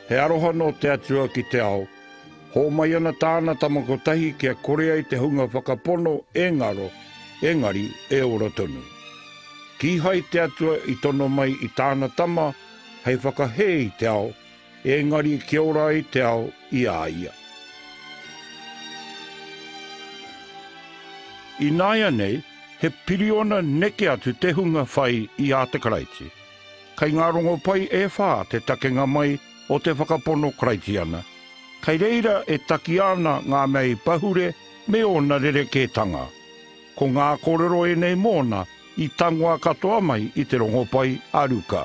He aroha no te atua ki te ao. Ho mai ana tāna tamako tahi kia korea I te hunga whakapono engari e ora tonu. Ki hai te atua I tono mai I tāna tama, hei whakahe I te ao, engari kia ora I te ao I a ia. I nāia nei, he piriona neke atu te hunga whai I a te karaiti. Kai ngā rongo pai e whā te takenga mai o te whakapono karaitiana. Kai reira e taki ana ngā mei pahure me ona rerekētanga. Ko ngā kōrero e nei mōna I tangua katoa mai I te rongo pai aruka.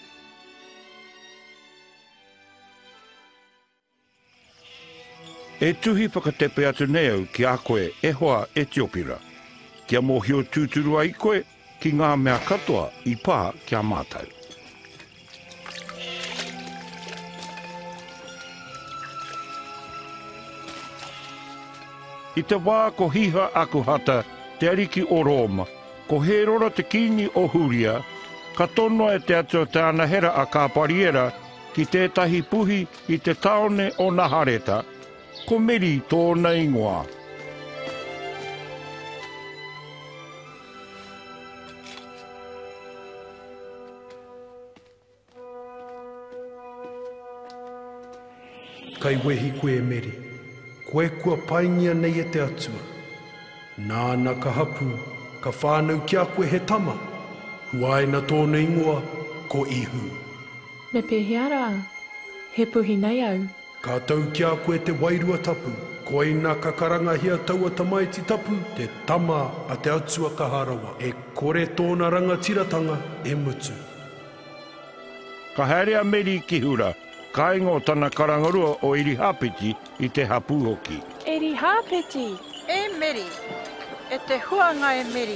E tuhi whakatepe atu neau ki a koe e hoa Etiopira. Kia mōhio tūturu ai koe ki ngā mea katoa I pā kia mātau. I te wā ko hiha aku hata te ariki o Roma, ko he rora te kini o Huria, ka tonoa e te atua te anahera a kāpariera ki tētahi puhi I te taone o Nahareta, ko meri tōna ingoa. Kai wehi koe e meri. Koe kua paingia nei e te atua. Nāna ka hapu, ka whānau kia koe he tama. Huai na tōna ingoa, ko ihu. Me pehiara, he puhi nei au. Ka tau kia koe te wairua tapu. Koe nā kakaranga hia taua tamaiti tapu, te tama a te atua ka harawa. E kore tōna rangatiratanga e mutu. Ka haere a meri ki hura. Ka ingo tana karangarua o iri hapiti I te hapu hoki. Iri hapiti? E meri. E te huanga e meri.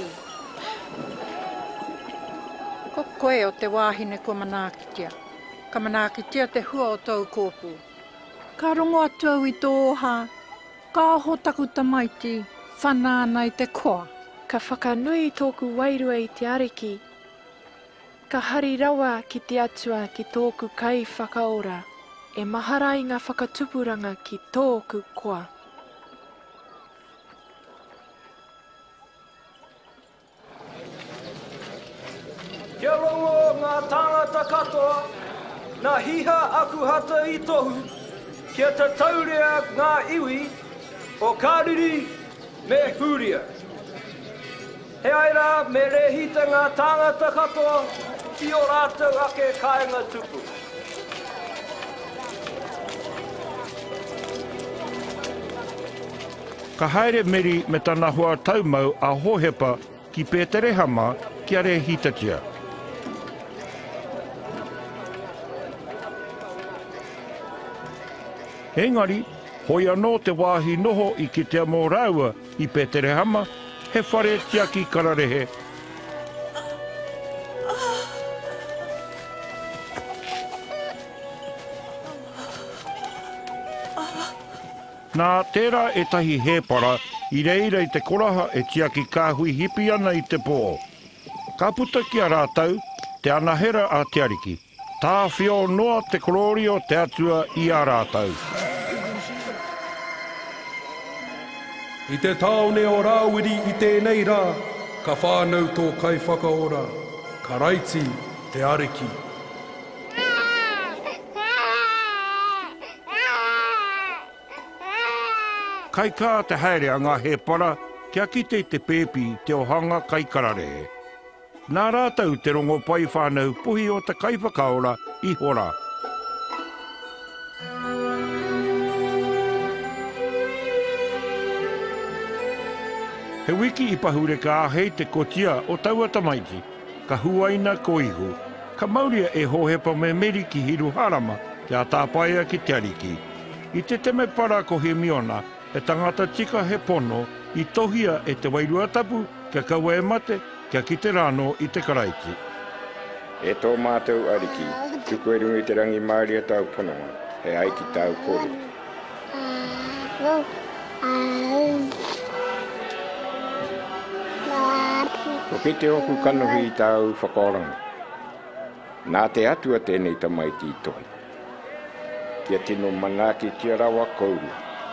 Ko koe o te wāhine ko manakitia. Ka manakitia te hua o tau kōpū. Ka rongo atu au I tō oha. Ka aho taku tamaiti. Whanāna I te koa. Ka whakanui tōku wairua I te ariki. Ka hari rawa ki te atua ki tōku kai whakaora, e mahara I ngā whakatupuranga ki tōku koa. Kia rongo ngā tāngata katoa, nā hiha aku hata I tohu, kia te taurea ngā iwi o Kāriri me Huria. He aira me rehita ngā tāngata katoa, ki o rātou ake kāinga tupu. Ka haere meri me tana hoa taumau a hohepa ki Pēterehama ki a rehitatia. Engari, hoi anō te wāhi noho I ki te amo raua I Pēterehama, he whare tiaki kararehe. Nā tērā e tahi hēpara I reira I te koraha e tiaki kāhui hipi ana I te pō. Ka puta ki a rātau, te anahera a te ariki. Tā whio noa te kororio te atua I a rātau. I te taone o rāwiri I tēnei rā, ka whānau tō kai whakaora, ka raiti te ariki. Kai kā te haere a ngā hēpara, kia kite te pēpi te ohanga kai kararehe. Nā rātau te rongo pai whānau puhi o te kai whakaora I hora. He wiki I pahure ka ahei te kotia o taua tamaiti, ka huaina ko ihu, ka mauria e hohepa me meri ki hiru harama kia tāpaia ki te ariki. I te teme para ko he miona, e tangata tika he pono I tohia e te wairua tapu, kia kaua e mate, kia ki te rāno I te karaiti. E tō mātou ariki, tuku e rungi te rangi Māori a tau pononga, he ai ki tau kore. Ko ki te oku kanohi I tau whakaoranga. Nā te atua tēnei tamaiti I tohi. kia tino manaki tia rawa kouru.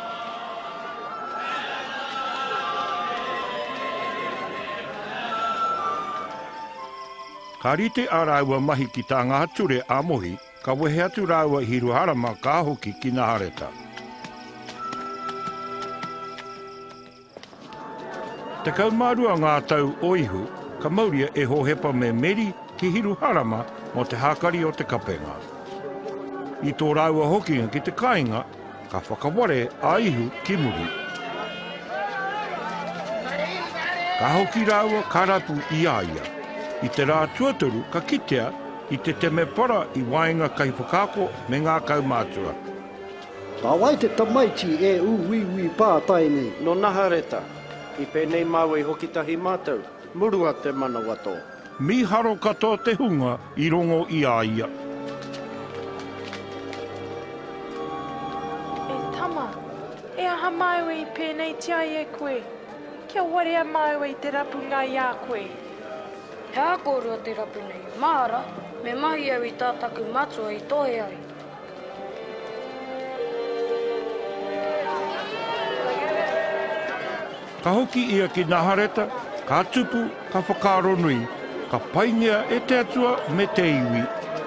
Ka rite a rāua mahi ki tā ngā ture a mohi, ka wehe atu rāua hiruharama ka hoki ki nā hareta. Te kaumārua ngā tau oihu, ka Maori e hohepa me meri ki hiruharama mo te hākari o te kapenga. I tō rāua hokinga ki te kāinga, ka whakaware a ihu ki muri. Ka hoki rāua karapu i aia. I te rā tuatoru ka kitea i te teme para i wainga kai whakako me ngā kaumātua. Tā wai te tamaiti e uwiwi pātai nei. No nahareta, i pēnei mau i hoki tahi mātou, murua te mana wato. Mi haro katoa te hunga i rongo i aia. E tama, e aha maiwe i pēnei tiai e koe. Kia warea maiwe i te rapunga i a koe. He akorua te rapu nei, mahara, me mahi au i tātaku matua i tohe ai. Ka hoki ia ki nahareta, ka tupu, ka whakaronui, ka paingia e te atua me te iwi.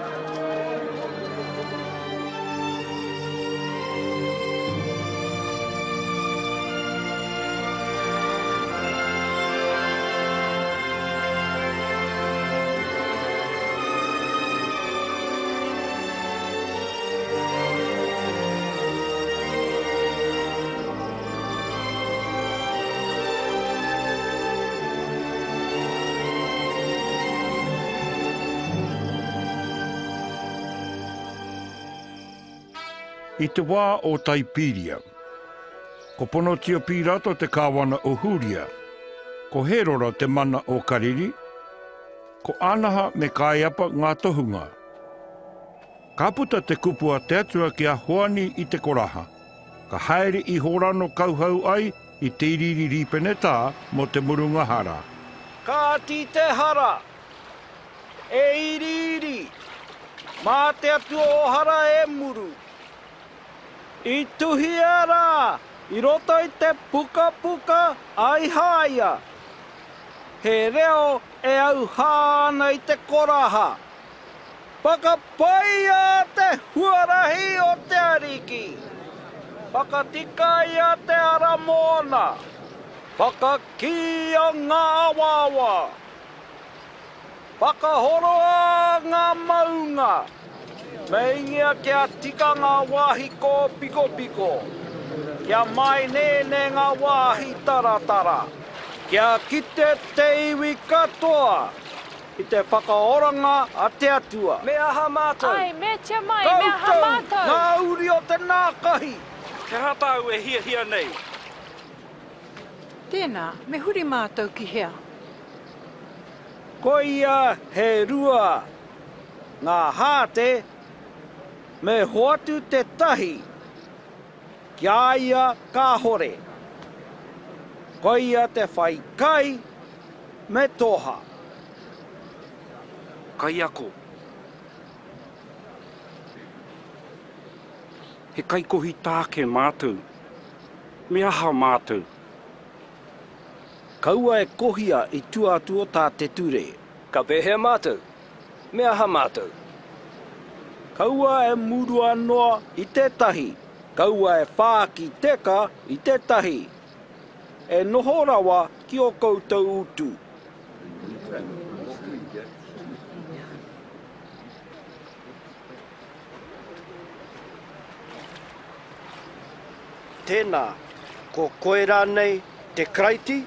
I te wā o Taipiria. Ko pono tia pirato te kāwana o Huria. Ko herora te mana o Kariri. Ko anaha me kaiapa ngā tohunga. Ka puta te kupua te atua ki a hoani i te koraha. Ka haere i horano kauhau ai i te iriri ripene tā mo te murunga hara. Ka ti te hara, e iriri, mā te atu o hara e muru. I tuhi ara, i roto i te puka puka ai haia. He reo e au hāna i te koraha. Whakapaia te huarahi o te ariki. Whakatika ia te ara mōna. Whakakia ngā wawa. Whakahoroa ngā maunga. Meingia kia tika ngā wāhi ko piko piko. Kia mai nene ngā wāhi taratara. Kia kite te iwi katoa. I te whakaoranga a te atua. Me aha mātou. Ai, me tia mai, me aha mātou. Ngā uri o te nākahi. Te hatau e hia nei. Tēnā, me huri mātou ki hea. Ko ia he rua. Ngā hāte. Me hoatu te tahi, kia ia ka hore. Ko ia te whai kai, me toha. Kai ako. He kai kohi tāke mātou. Me aha mātou. Kaua e kohia i tuatua tā te ture. Ka pēhea mātou. Me aha mātou. Kaua e murua noa i te tahi. Kaua e whāki teka i te tahi. E noho rawa ki o koutou utu. Tēnā, ko koe rānei te kraiti?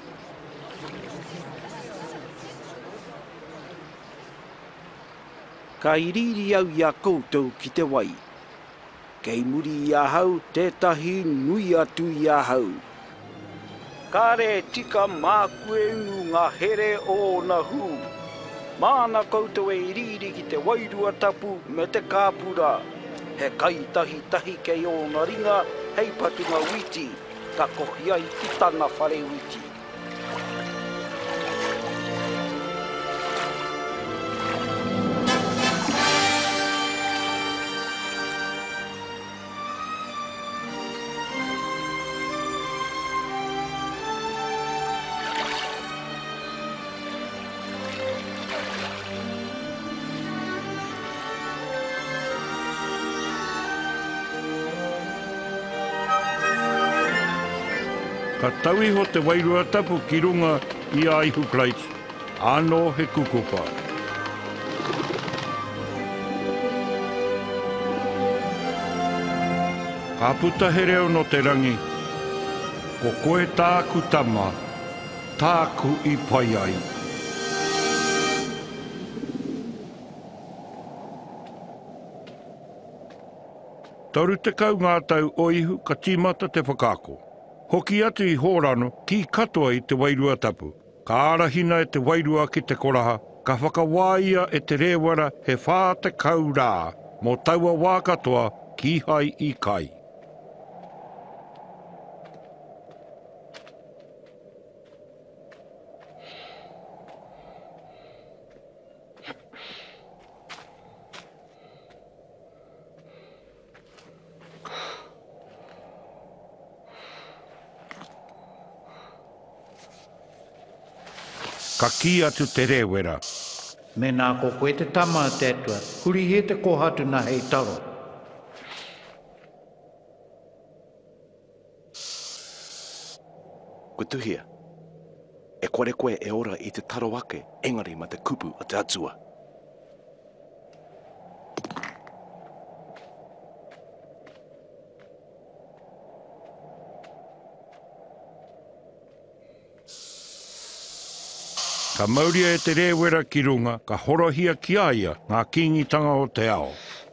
Ka iriri au i a koutou ki te wai. Kei muri i a hau, tētahi nui atu i a hau. Kare tika mākue ungu ngā here o na hu. Māna koutou e iriri ki te wairua tapu me te kāpura. He kai tahi tahi kei o na ringa, hei patunga witi. Ka kohi ai ki tana whare witi. Ka tauiho te wairua tapu ki runga i a ihu Christ. Ano he kukupa. Ka puta he reo no te rangi. Ko koe tāku tama, tāku i pai ai. Tauru te kau ngā tau o ihu ka tīmata te whakaako. Hoki atu i hōrano ki katoa i te wairua tapu. Ka arahina e te wairua ki te koraha, ka whakawāia e te rewara he whāte kau rā, mō taua wā katoa ki hai i kai. Ka ki atu te rewera. Me nā ko koe te tama te atua, huri he te kohatu na hei taro. Ko tuhia, e kore koe e ora i te taro ake, engari ma te kupu a te atua. Ka mauria e te rewera ki runga, ka horohia ki aia ngā kingitanga o te ao.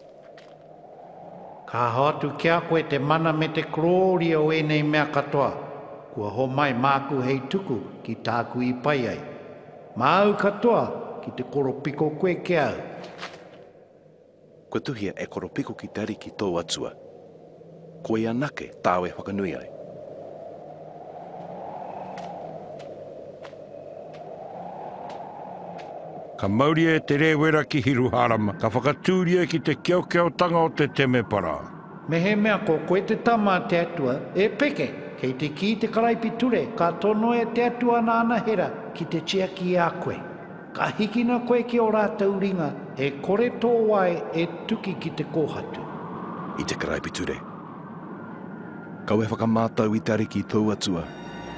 Ka hoatu kia koe te mana me te kroria o enei mea katoa. Kua ho mai māku hei tuku ki tāku i pai ai. Māu katoa ki te koropiko koe ke au. Ko tuhia e koropiko ki tari ki tō atua. Koe anake tāwe whakanui ai. Ka mauria e te rewera ki hiruharama, ka whakatūria ki te kiautanga o te temepara. Me he mea ko koe te tama te atua, e peke, kei te ki te karaipi ture, ka tono e te atua nāna hera ki te chiaki a koe. Ka hikina koe ki o rātau ringa, e kore tō wai e tuki ki te kōhatu. I te karaipi ture. Kau e whakamātau i tari ki tō atua.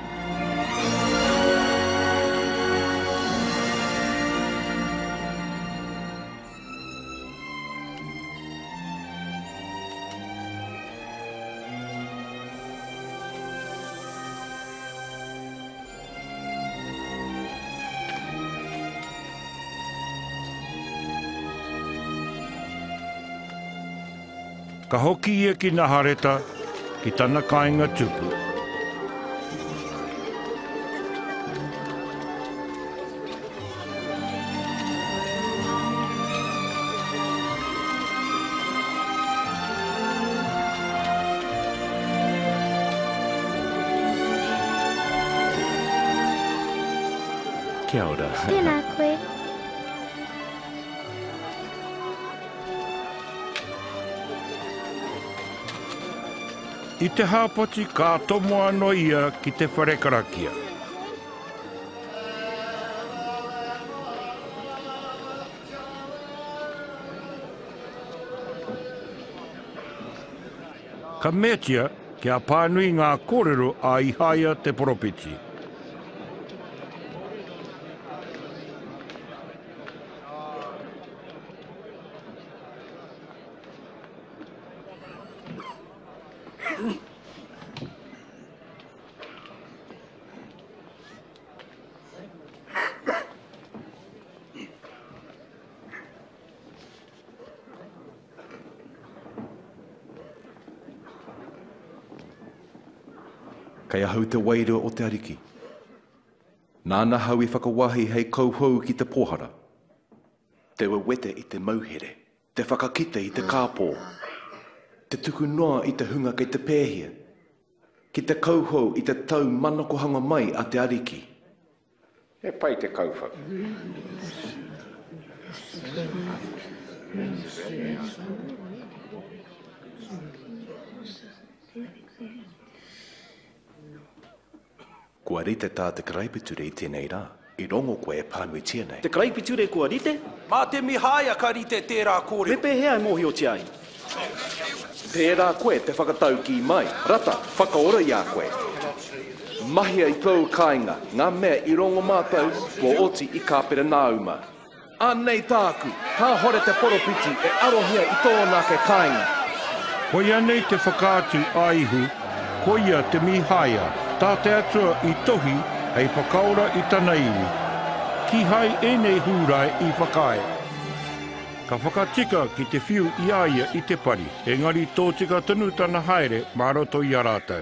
Ka hoki ia ki nā hareta, ki tana kāinga tupu. Kia ora. Tēnā koe. I te hāpoti ka tomo anō ia ki te wharekarakia. Ka metia kia pānui ngā kōrero a ihaia te poropiti. Kai ahau te wairua o te ariki. Nāna hau i whakawahi hei kauhou ki te pohara. Te wewete i te mauhere. Te whakakite i te kāpō. Te tuku noa i te hunga kei te pēhia. Ki te kauhou i te tau manakohanga mai a te ariki. E pai te kauwhaka. Kua rite tā te karaipiture i tēnei rā, i rongo koe e pānui tia nei. Te karaipiture kua rite? Mā te mihāia ka rite tērā kōrero. Me pēhea e mohi o te ai. Tērā koe te whakatau ki mai. Rata, whakaora i a koe. Mahia I tau kāinga, ngā mea I rongo mātou, o oti I kāpere nāuma. Anei tāku, ka hore te poropiti e arohia I tōna ke kāinga. Koi anei te whakaatu aihu, koia te mihaia, tā te atua I tohi, hei whakaora I tana iwi. Ki hai enei hūrai I whakae. Ka whakatika ki te whiu I aia I te pari, engari tō tika tunu tana haere maroto I a rātou.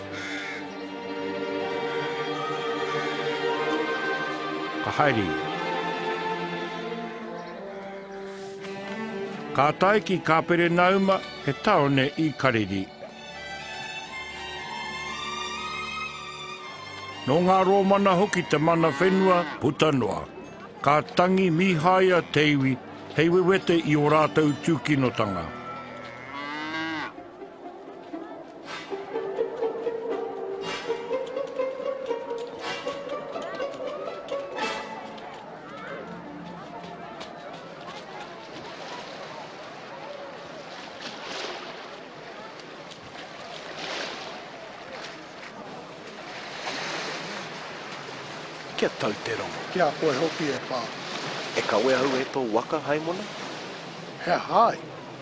Ka haere. Ka tae ki kāpere nauma he taone I kareri. No ngā rōmana hoki te mana whenua putanua. Ka tangi mihaia te iwi hei wewete I o rātou tūkinotanga. Kia tau te rongo. Kia koe hoki e pā. E ka wea hau e tō waka hai mona? He hai.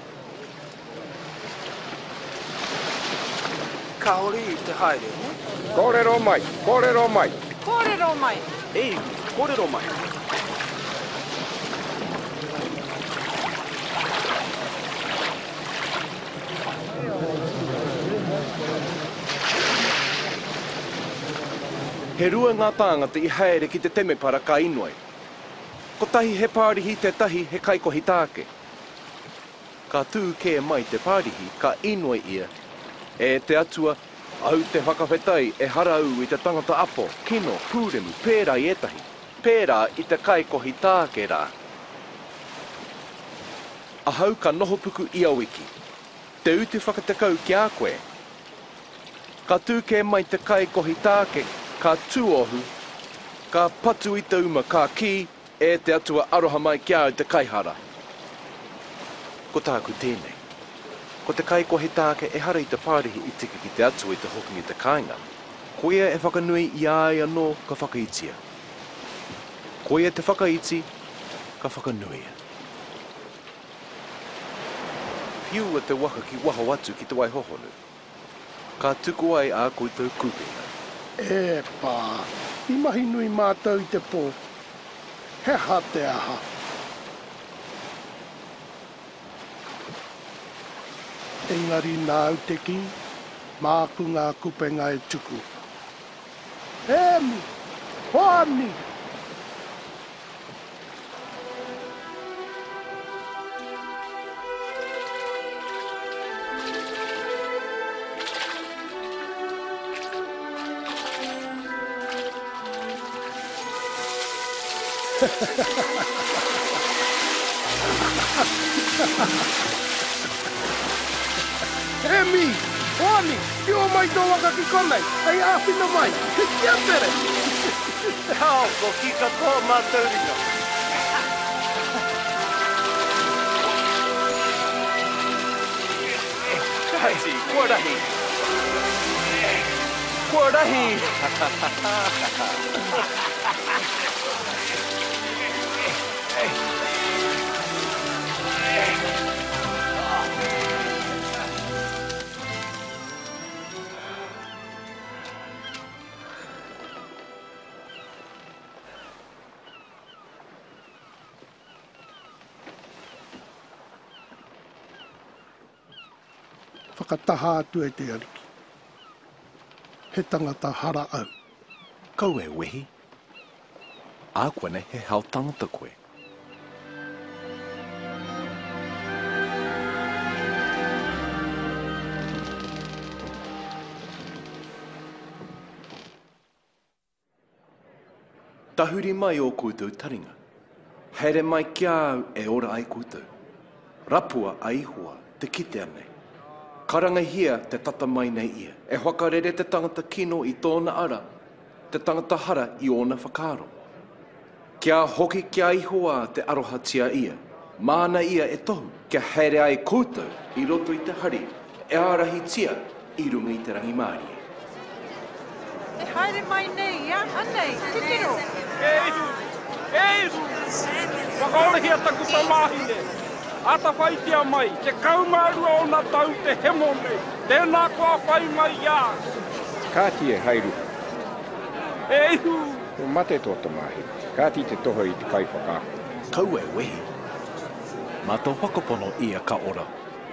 Ka hori I te haere. Kōrero mai, kōrero mai. Kōrero mai. Ei, kōrero mai. He rua ngā tāngata I haere ki te temepara ka inuai. Ko tahi he pārihi te tahi he kaikohi tāke. Ka tū ke mai te pārihi ka inuai ia. E te atua au te whakawhetai e harau I te tangata apo, kino, pūremu, pērā I etahi. Pērā I te kaikohi tāke rā. Ahau ka noho puku I awiki. Te utu whakatekau ki a koe. Ka tū ke mai te kaikohi tāke. Ka tūohu, ka patu I te uma ka ki, e te atua aroha mai kia au te kaihara. Ko tāku tēnei. Ko te kaikohi tāke e hara I te pārihi I tika ki te atua I te hokingi te kāinga. Koia e whakanui I ai anō ka whakaitia. Koia te whakaiti, ka whakanuia. Hiu a te waka ki waho atu ki te waihohonu. Ka tuku ai a koutou kupenga. E pā, I mahi nui mātou I te pō. He ha te aha. Engari nāu te ki, māku ngā kupenga e tuku. Emi, hoani! Emi, hoani, ki o mai tō waka ki konei, hei āwhina mai, he kia tere. Hau, ko ki katoa mātaurika. Kaiti, kua rahi. Kua rahi. Whakataha atu e te ariki. He tangata hara au. Kau e wehi. A koe nei he hao tangata koe. Tahuri mai o koutou taringa. Here mai kia au e ora ai koutou. Rapua ai hua te kite anei. Karangahia te tata mai nei ia. E whakarere te tangata kino I tōna ara. Te tangata hara I ona whakaro. Kia hoki kia ihoa te aroha tia ia. Māna ia e tohu. Kia here ai koutou I roto I te hari. E arahi tia I runga I te rangi Māori. haere mai nei, ia? Anei, titiro. Eihu! Whakaolehia taku tamahine. Ata whaitia mai, te kaumārua o nā tau te hemo nei. Tēnā koa whai mai ia. Kāti e hairu. Eihu! Ko mate tō tamahi. Kāti te toho i te kai whakako. Kau e wehi. Mā tō whakapono ia ka ora.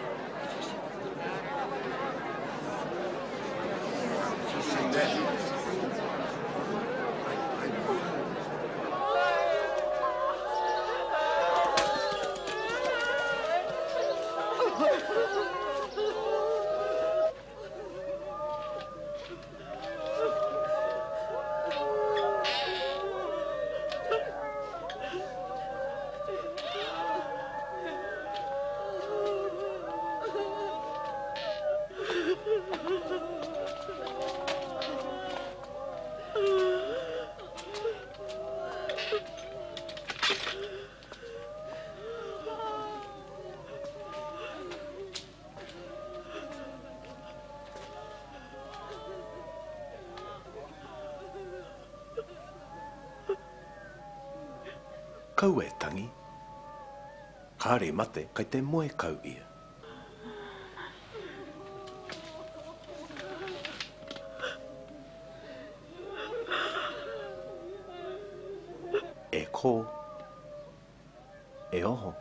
Kau e tangi. Kāre mate kai te moe kau ia. E ko. E oho.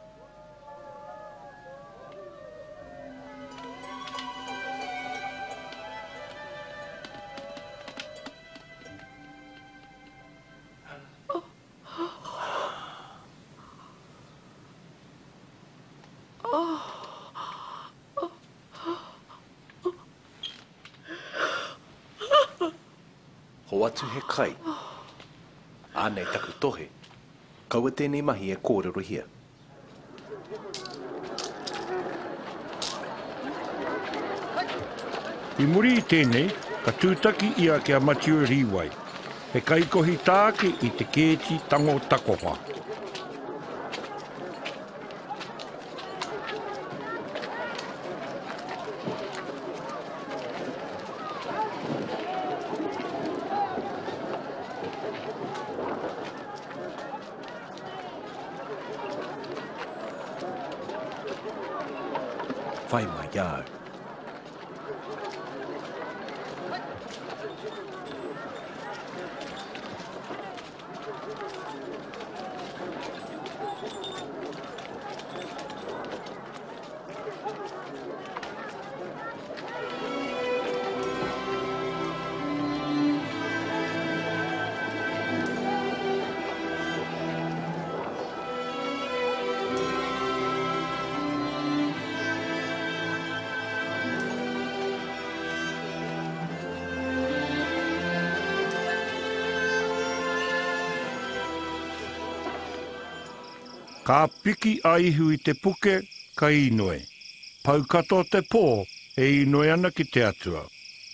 Ho atu he kai. Ānei taku tohe. Kaua tēnei mahi e kōrero hia. I muri i tēnei, ka tūtaki ia ke amatiu riwai. He kai kohi tāke i te kēti tango takoha. Whai mai iau. Ka piki aihu i te puke, ka inoe. Pau kato te pō, e inoe ana ki te atua.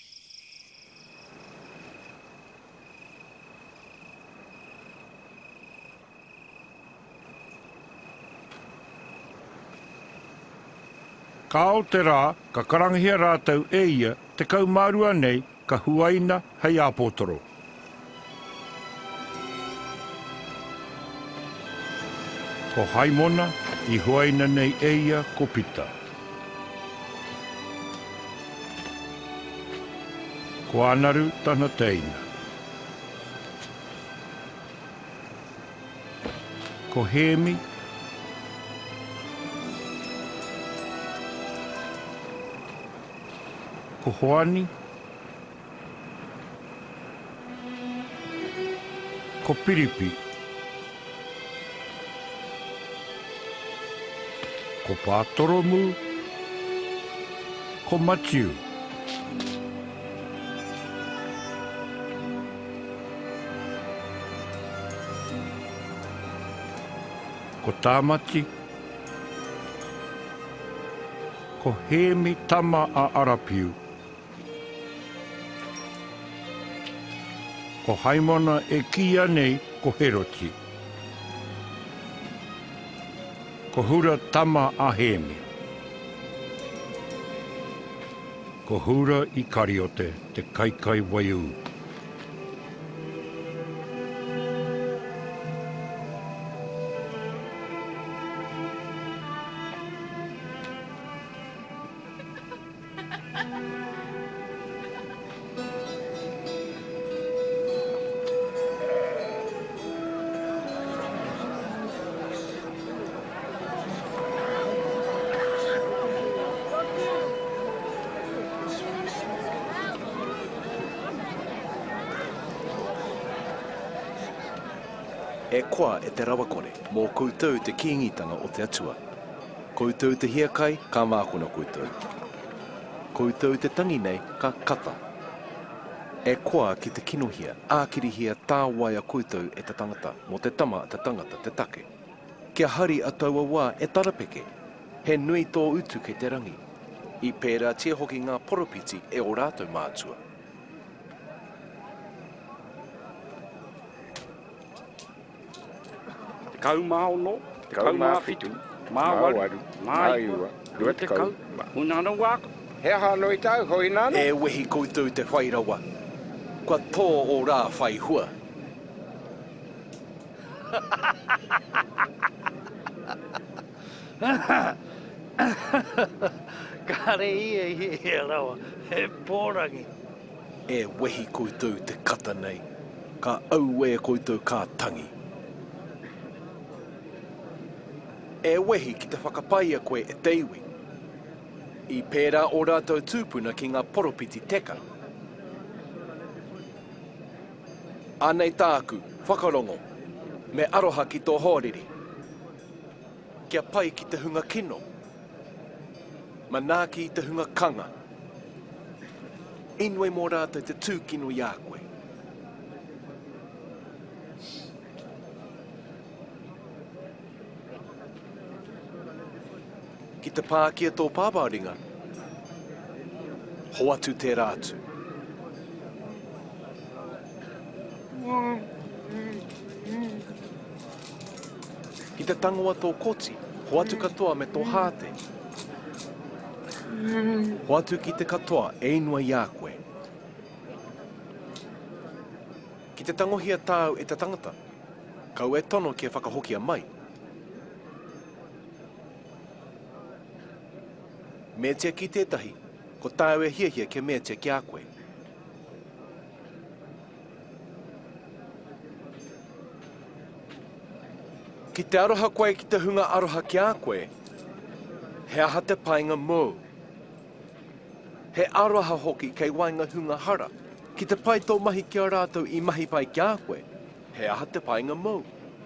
Ka o te rā, ka karangihia rātau e ia, te kaumārua nei, ka huaina hei āpōtoro. Ko haimona, i huaina nei eia ko pita. Ko anaru tana teina. Ko hemi. Ko hoani. Ko piripi. Ko pātoromu, ko matiu. Ko tāmati, ko hemi tama a arapiu. Ko haimona e kia nei ko heroti. Ko hura tama a hemi. Ko hura i kariote te kaikai waiu. E koa e te rawakore mō koutou te kiingitanga o te atua. Koutou te hiakai, ka mākona koutou. Koutou te tangi nei, ka kata. E koa ki te kinohia, ākirihia tā waia koutou e te tangata, mō te tama te tangata te take. Kia hari a taua wā e tarapeke, he nui tō utu kei te rangi. I pērā tia hoki ngā poropiti e o rātou mātua. Te kau māono, te kau māwhitu, māwaru, māiua, rua te kau, hunana wāka. He hano i tau, hoi nana? E wehi koutou te whairawa. Kua tō o rā whai hua. Kare ia rawa, he pōrangi. E wehi koutou te kata nei. Ka au e koutou kā tangi. E wehi ki te whakapaia koe e teiwi. I pērā o rātou tūpuna ki ngā poropiti teka. Anei tāku, whakarongo, me aroha ki tō hōriri. Kia pai ki te hunga kino. Manaki i te hunga kanga. Inui mō rātou te tūkino i a koe. Ki te pākia tō pāpāringa, ho atu te rātu. Ki te tangoa tō koti, ho atu katoa me tō hāte. Ho atu ki te katoa e inua i a koe. Ki te tangohia tāu e te tangata, kau e tono kia whakahokia mai. Mētia ki tētahi, ko tāu e hiahia kia mētia ki a koe. Ki te aroha koe ki te hunga aroha ki a koe, he aha te painga mō. He aroha hoki kei wainga hunga hara. Ki te pai tō mahi ki a rātou i mahi pai ki a koe, he aha te painga mō.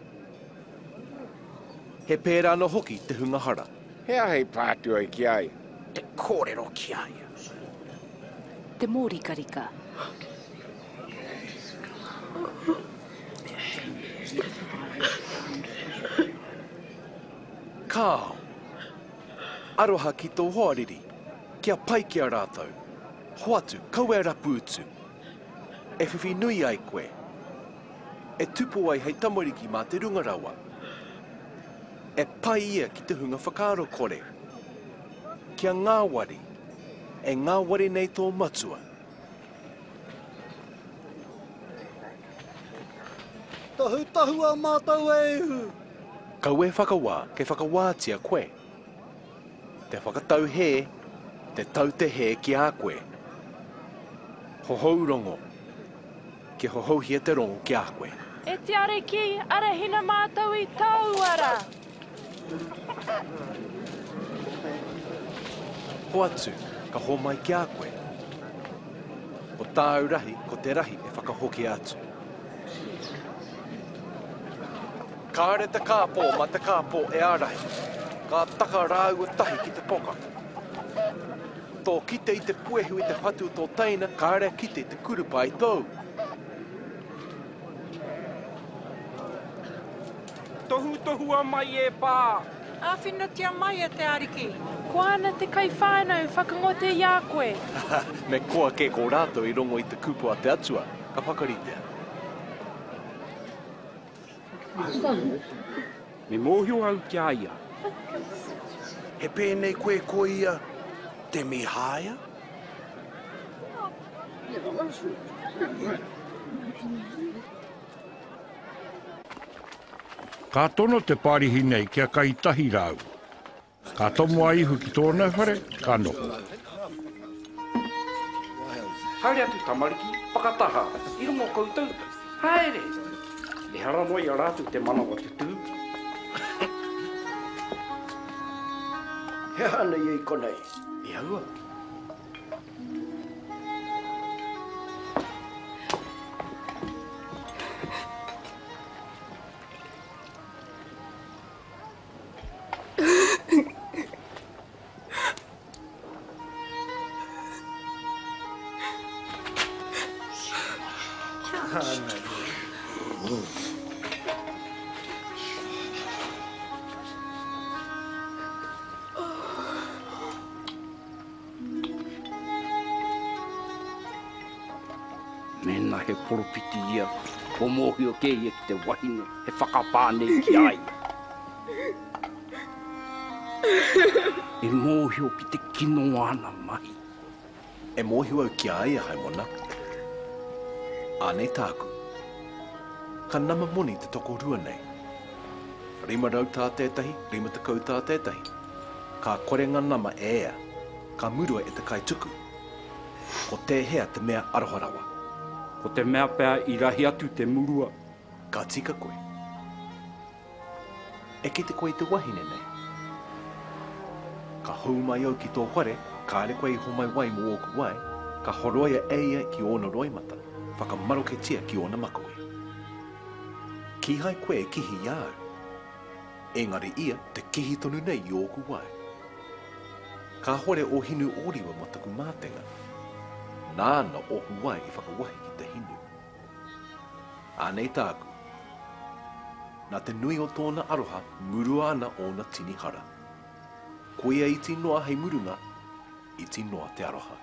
He pērā no hoki te hunga hara. He ahei pātua i ki ai. Te kōrero ki ai. Te Maori karika. Kāo, aroha ki tō hoariri, kia pai ki a rātou, hoatu, kau e rapu utu, e whiwhi nui ai koe, e tupu ai hei tamariki mā te runga rawa, e pai ia ki te hunga whakaaro kore, kia ngāwari, e ngāwari nei tō matua. Tahutahua mātou e ihu. Kau e whakawā, kei whakawātia koe. Te whakatau he, te tau te he ki a koe. Hohou rongo, ki hohouhia te rongo ki a koe. E te areki, ara hina mātou i tauara. Ho atu, ka ho mai ki a koe. O tāu rahi, ko te rahi e whakahoki atu. Kāre te kāpō ma te kāpō e ārahi. Ka taka rāua tahi ki te poka. Tō kite i te puehu i te hatu tō teina, kāre kite i te kurupa i tōu. Tohu mai e pā. Āwhinatia mai e te ariki. Ko ana te kai whānau whakangote i a koe. Me koa ke ko rātou i rongo i te kupua te atua, ka whakaritea. Me mōhio au ki aia. He pēnei koe ko ia te mihāia? Ka tono te parihi nei kia kai tahi rau. Ka tomo a ihu ki tōna whare, ka noho. Haere atu tamariki, pakataha, i rongo koutou. Haere! E hara noi a rātu te manawa te tū. He hana iei konei, i haua. Mena he poropiti ia, o mohi o kei e ki te wahine, he whakapānei ki ai. E mohi o ki te kino ana mahi. E mohi au ki ai a haimona. Ānei tāku. Ka nama moni te toko rua nei. Rima rau tā tētahi, rima te kau tā tētahi. Ka korenga nama ea, ka murua e te kai tuku. Ko te hea te mea aroharawa. Ko te mea pēa I rahi atu te murua. Ka tika koe. E ki te koe te wahine nei. Ka hou mai au ki tō whare, ka ale koe I homai wai mo oku wai, ka horoia eia ki ona roimata, whakamaroketia ki ona makoi. Ki hai koe kihi iau. Engari ia te kihi tonu nei I oku wai. Ka hore o hinu oriwa mataku mātenga. Nāna oku wai I whakawahi ki te hinu. Ānei tāku. Nā te nui o tōna aroha, murua ana o na tinihara. Koea I tinoa hei murunga, I tinoa te aroha.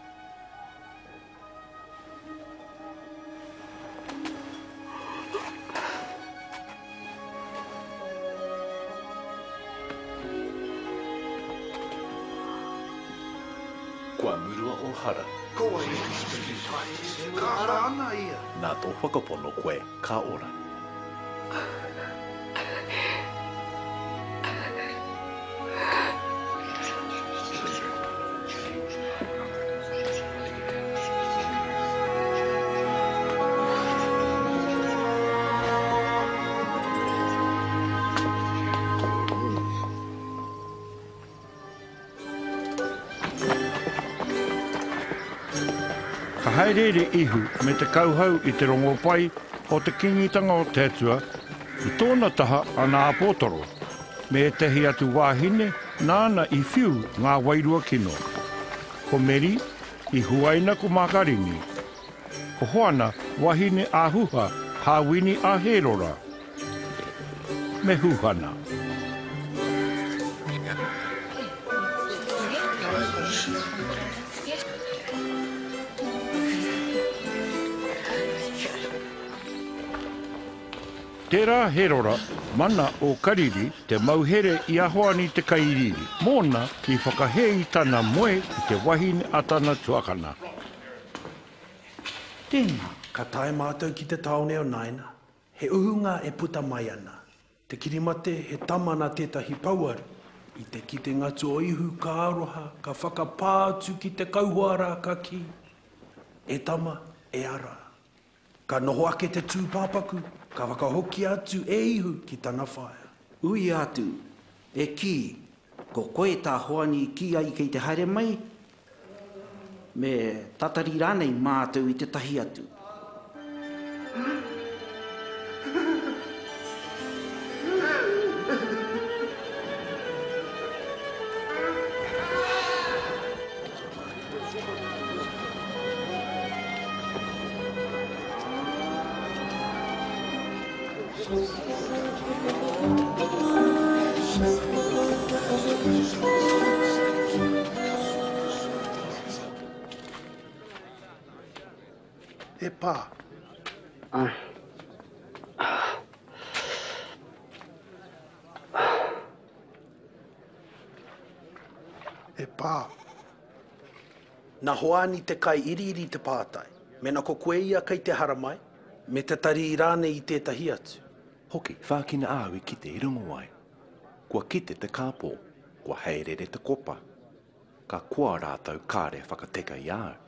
Kua murua o hara. Koa I spiti tai, ka hara ana ia. Nā tō whakapono koe, ka ora. Ka haerere ihu me te kauhau I te rongo pai o te kingitanga o te atua I tōna taha ana apotoro me e tehi atu wāhine nāna I whiu ngā wairua kino. Ko meri I huaina ko makaringi. Ko hoana wahine āhuha hāwini a herora. Me huhana. Tērā herora, mana o kariri te mauhere I ahoani te kairiri. Mōna I whakahei tana moe I te wahine atana tuakana. Tēnā, ka tae mātou ki te taone o naina. He uhunga e puta mai ana. Te kirimate he tamana tētahi pauaru. I te kite ngatu o ihu ka aroha, ka whakapātu ki te kauara ka ki. E tama, e ara. Ka noho ake te tūpāpaku, ka wakahoki atu e ihu ki tana whaia. Ui atu, e ki, ko koe tā hoani ki ai kei te haere mai, me tatari rānei mātou I te tahi atu. E pā. E pā. Nā hoani te kai iriri te pātai. Mena ko koe ia kei te haramai, me te tari I rāne I tētahi atu. Hoki, whākina āwi ki te irungo wai. Kua kite te kāpō, kua heirere te kopa. Ka kua rātau kāre whakateka I āu.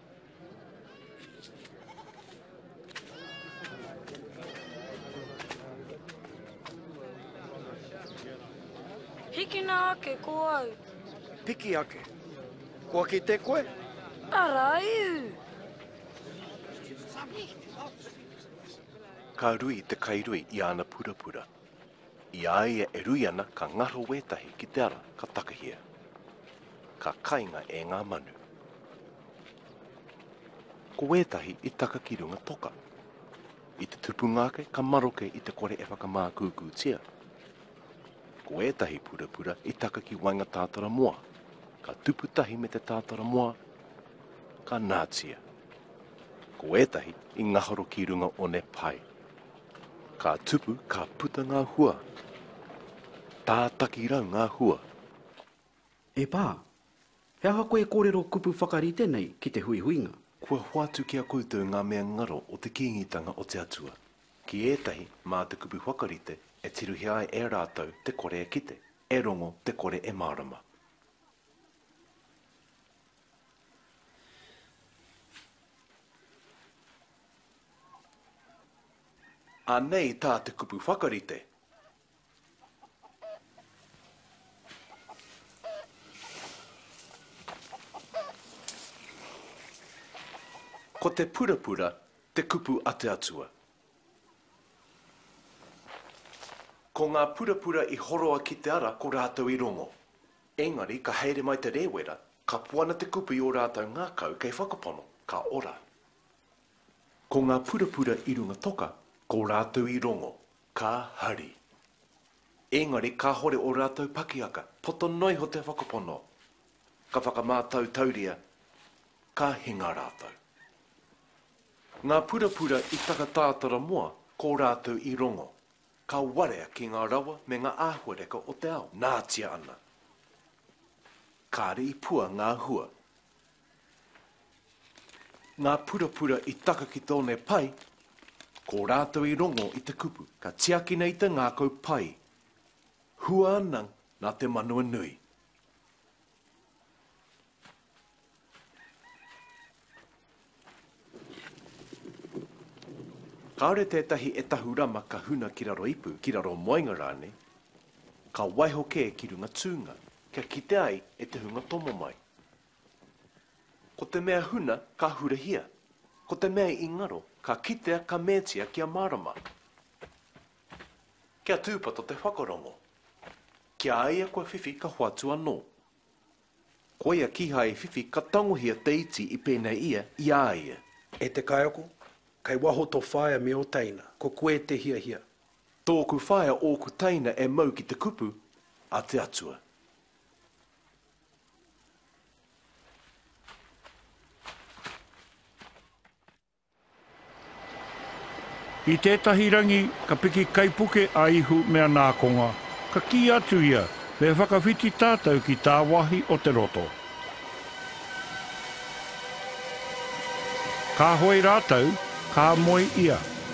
Hiki nā ake ko au. Piki ake. Kua ki te koe? Ara iu. Ka rui te kairui I ana purapura. I aia e rui ana ka ngaro wetahi ki te ara ka takahia. Ka kainga e ngā manu. Ko wetahi I taka ki runga toka. I te tupungake ka maroke I te kore e whakamākūkūtia. Ko etahi purapura I taka ki wainga tātara moa. Ka tuputahi me te tātara moa, ka nātia. Ko etahi I ngaharo ki runga o ne pai. Ka tupu ka puta ngā hua. Tātaki rau ngā hua. E pā, he aha koe kōrero kupu whakarite nei ki te hui huinga? Kua hoatu ki a koutou ngā mea ngaro o te kīngitanga o te atua. Ki ētahi mā te kupu whakarite e tiruhi ai e rātou te kore e kite, e rongo te kore e marama. Anei tā te kupu whakarite. Ko te purapura, te kupu ate atua. Ko ngā purapura I horoa ki te ara ko rātou I rongo. Engari, ka heire mai te rewera, ka puana te kupu I o rātou ngākau kei whakapono, ka ora. Ko ngā purapura I runga toka, ko rātou I rongo, ka hari. Engari, ka hore o rātou pakiaka, poto noi ho te whakapono. Ka whakamātau tauria, ka hinga rātou. Ngā purapura I takatātara moa, ko rātou I rongo. Ka warea ki ngā rawa me ngā āhuareka o te ao, nātia ana. Kāre I pua ngā hua. Ngā purapura I taka ki tōne pai, ko rātou I rongo I te kupu, ka tiaki nei te ngākau pai. Hua anang nā te manua nui. Kāre tētahi e tahurama ka huna ki raro ipu, ki raro moinga rāne, ka waiho ke ki runga tūnga, kia kite ai e te hunga tomo mai. Ko te mea huna ka hurahia, ko te mea I ngaro ka kitea ka mētia kia marama. Kia tūpato te whakarongo, kia aia koe whiwhi ka hoatu anō. Ko ia ki hai whiwhi ka tangohia te iti I pēnei ia I āia. E te kaiako? Kai waho tō whaia me o taina, ko koe te hia hia. Tōku whaia o ku taina e mau ki te kupu, a te atua. I tētahi rangi, ka piki kaipuke a ihu mea nākonga, ka ki atu ia, me whakawhiti tātou ki tā wahi o te roto. Ka hoi rātou, ka moi ia.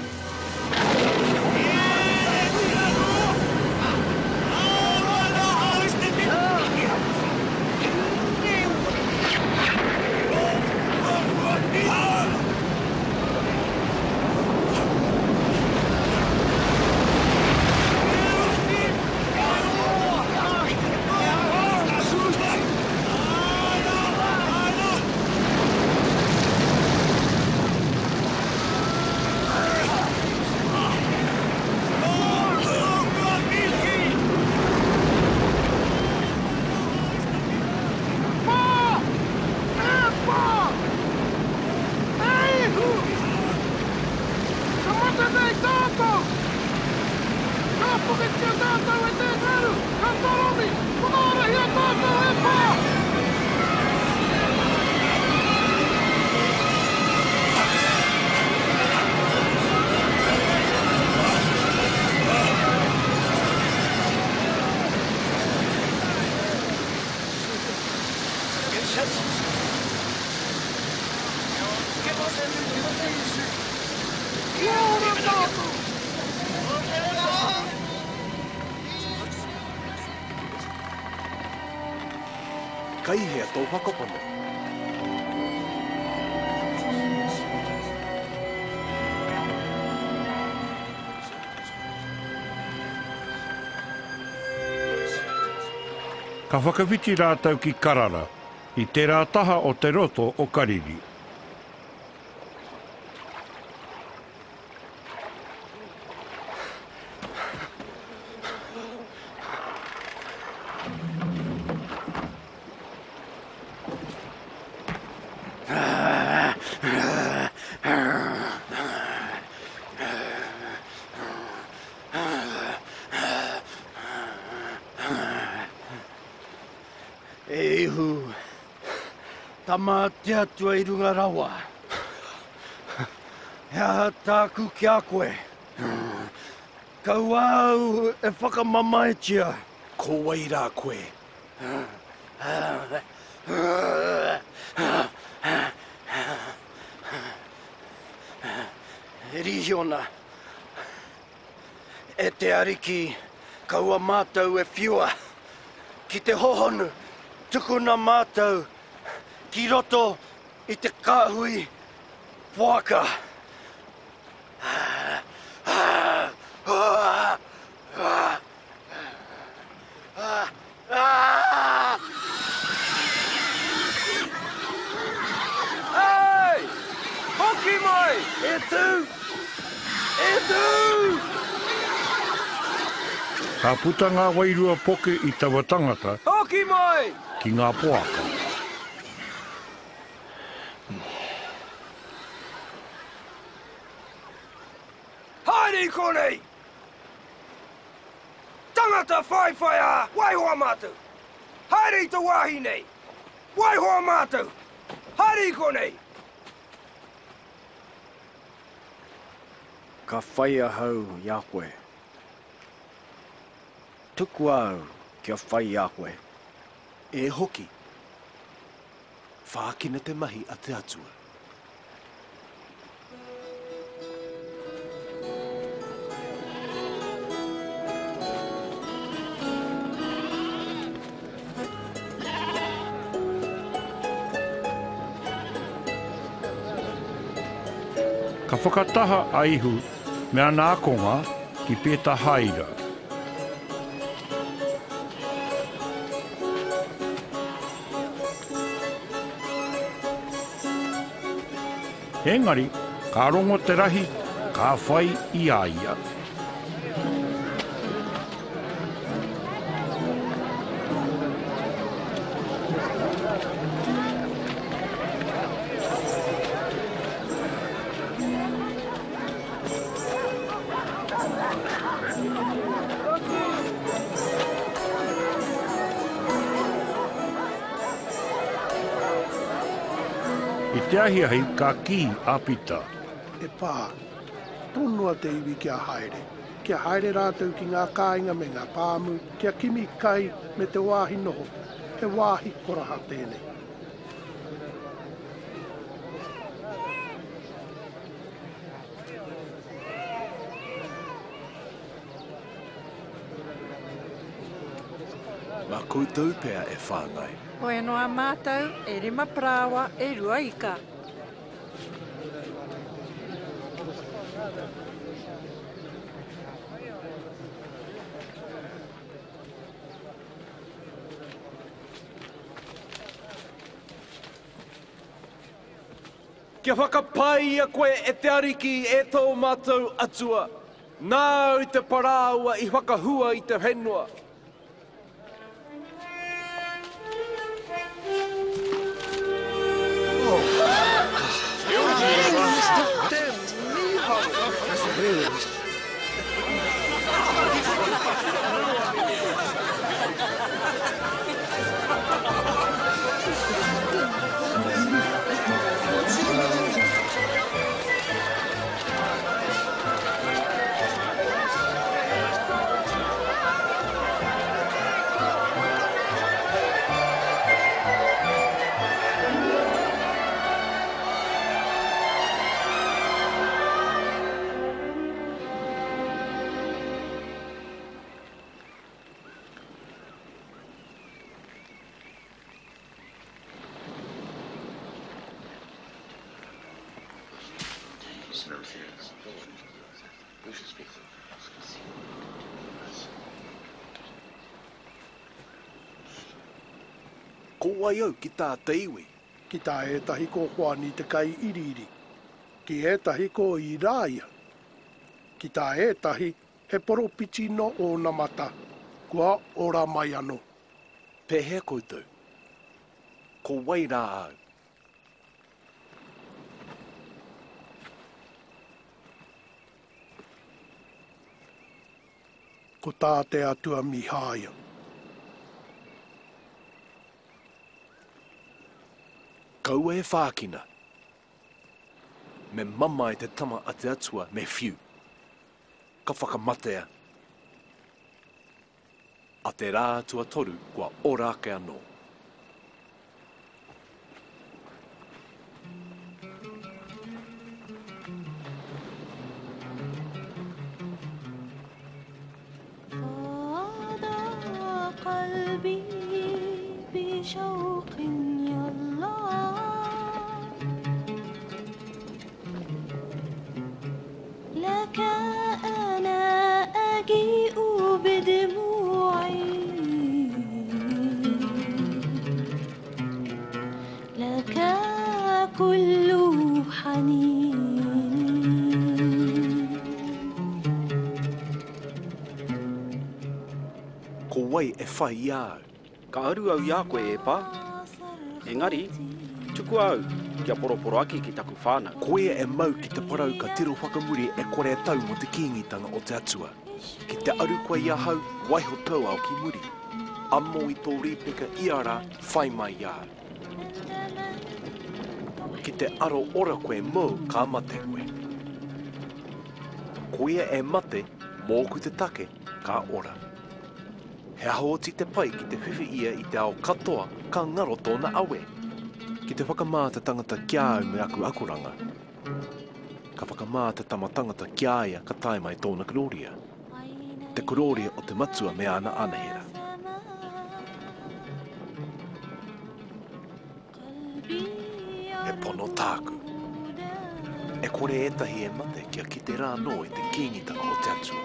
Kai hea tō whakapono. Ka whakawhiti rātou ki Karara, I te rātaha o te roto o Kariri. Tama te atua I runga rawa. Hea tāku ki a koe. Kau au e whakamamaitia. Ko wai rā koe. E rihiona. E te ariki, kaua mātou e whiua. Ki te hohonu, tukuna mātou. Ki roto i te kāhui puaka. Hei! Hoki mai! E tū! E tū! Ka puta ngā wairua poke i tawa tangata Hoki mai! ki ngā poaka. Haere konei! Tangata whai a waihoa mātou! Haere i te wāhi nei! Waihoa mātou! Haere konei! Ka whai ahau i a koe. Tuku au kia whai a koe. E hoki. Whākina te mahi a te atua. Ka whakataha a ihu mea nākonga ki pēta haira. Engari, ka rongo te rahi, ka whai i a ia. I te ahi ahi ka ki apita. E pā, tonua te iwi kia haere. Kia haere rātou ki ngā kāinga me ngā pāmu, kia kimi kai me te wāhi noho. He wāhi koraha tēnei. Mā koutou pēr e whāngai. Hoi noa mātou, e rima prawa, e rua ika. Kia whakapai a koe e te ariki e tō mātou atua. Nā i te parāua i whakahua i te whenua. Ko wai au ki tā te iwi. Ki tā etahi ko whani te kai iriri. Ki etahi ko i rāia. Ki tā etahi he poro pitino o na mata. Kua ora mai ano. Pehea koutou. Ko wai rā au. Ko tā te atua mihāia. Kau e whākina. me mama e te tama a te atua me whiu. Ka whakamatea. A te rā tua toru kua orake anō. قلبي بشوق يلا لك أنا أجيء بدموعي لك كل حنين Ko wai e whai au. Ka aru au ia koe e pā. Engari, tuku au, kia poroporo aki ki taku whānau. Koe e mau ki te parau ka tiro whakamuri e kore e tau mo te kīngitanga o te atua. Ki te aru koe ia hau, waiho tau au ki muri. Amo i tō rīpeka iara, whai mai ia. Ki te aro ora koe mō ka mate koe. Koe e mate, mōku te take, ka ora. He ahoti te pai ki te whiwhi ia i te ao katoa ka ngaro tōna awe. Ki te whakamāta tangata kia au me aku akuranga. Ka whakamāta tama tangata kia ia ka tae mai tōna kuroria. Te kuroria o te matua me ana anahera. E pono tāku. E kore etahi e mate kia ki te rā no i te kīngitanga o te atua.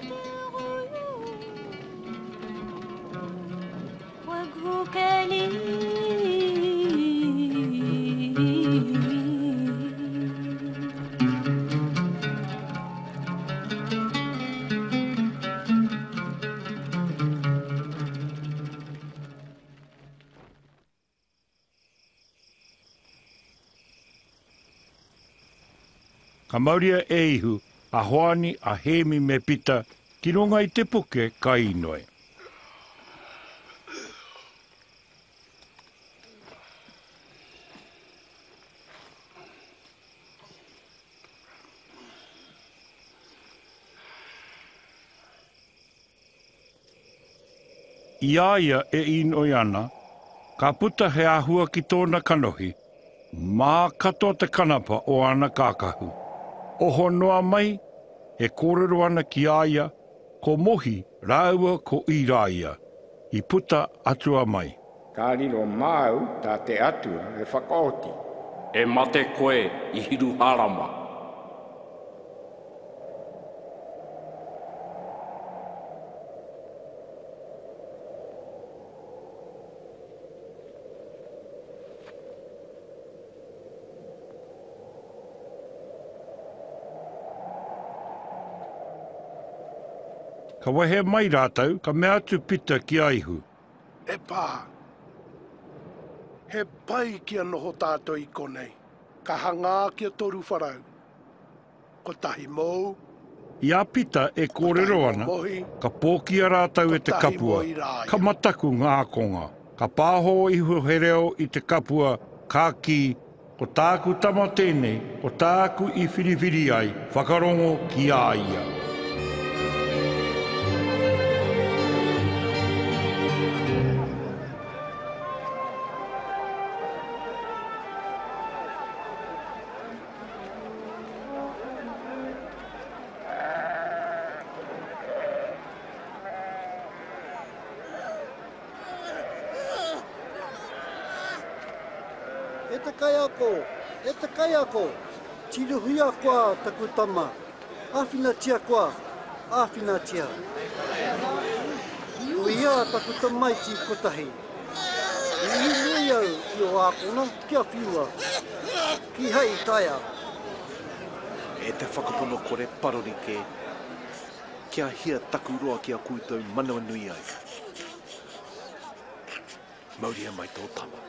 Ka mauria e ihu, a hoani a hemi me pita, ki runga i te puke ka inoe. Iaia e inoi ana, ka puta he ahua ki tōna kanohi, mā katoa te kanapa o ana kākahu. Oho noa mai, e kōrero ana ki aia, ko mohi rāua ko i rāia, i puta atua mai. Ka riro māu tā te atua e whakaoti. E mate koe i hiru harama. Ka wahe mai rātau, ka mea atu pita ki aihu. E pā, he pai kia noho tātou i konei. Ka hangā kia toru wharau. Ko tahi mou. Ia pita e kōrero ana, ka pōkia rātau e te kapua, ka mataku ngā konga. Ka pāho ihu he reo i te kapua, ka ki, ko tāku tama tēnei, ko tāku i whiriwhiri ai, whakarongo ki āia. E te kai ako, tiruhui a koa taku tama, āwhina tia koa, āwhina tia. Uia taku tamai ti kotahi. Nui au i o ākona, kia whiua, ki hei taia. E te whakapono kore parorike, kia hia taku roa kia koutou manawa nui ai. Mauria mai tō tama.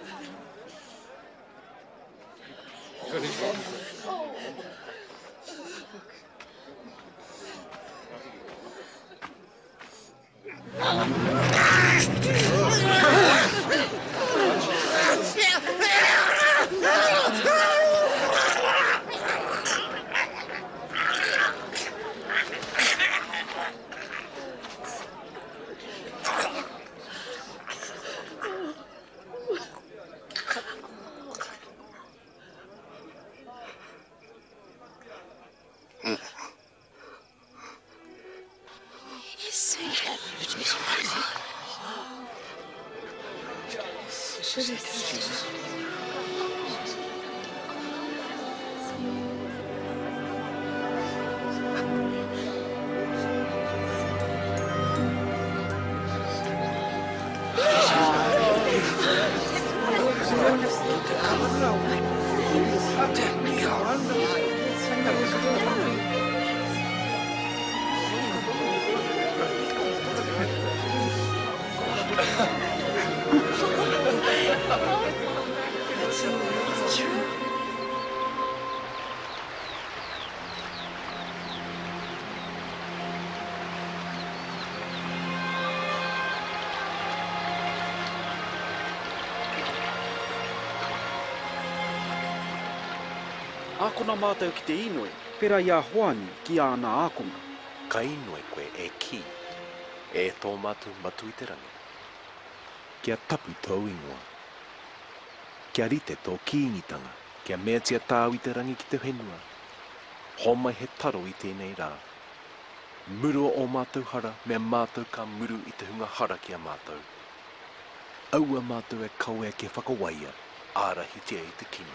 Ākona mātou ki te inoe, pera ia hoani ki āna ākona. Ka inoe koe e ki, e tō mātou matu i te rangi. Kia tapu tau ingoa. Kia rite tō kiingitanga, kia mea tia tāu i te rangi ki te whenua. Homai he taro i tēnei rā. Murua o mātou hara, mea mātou ka muru i te hunga hara ki a mātou. Aua mātou e kaue kia whakawaia, ārahi tia i te kima.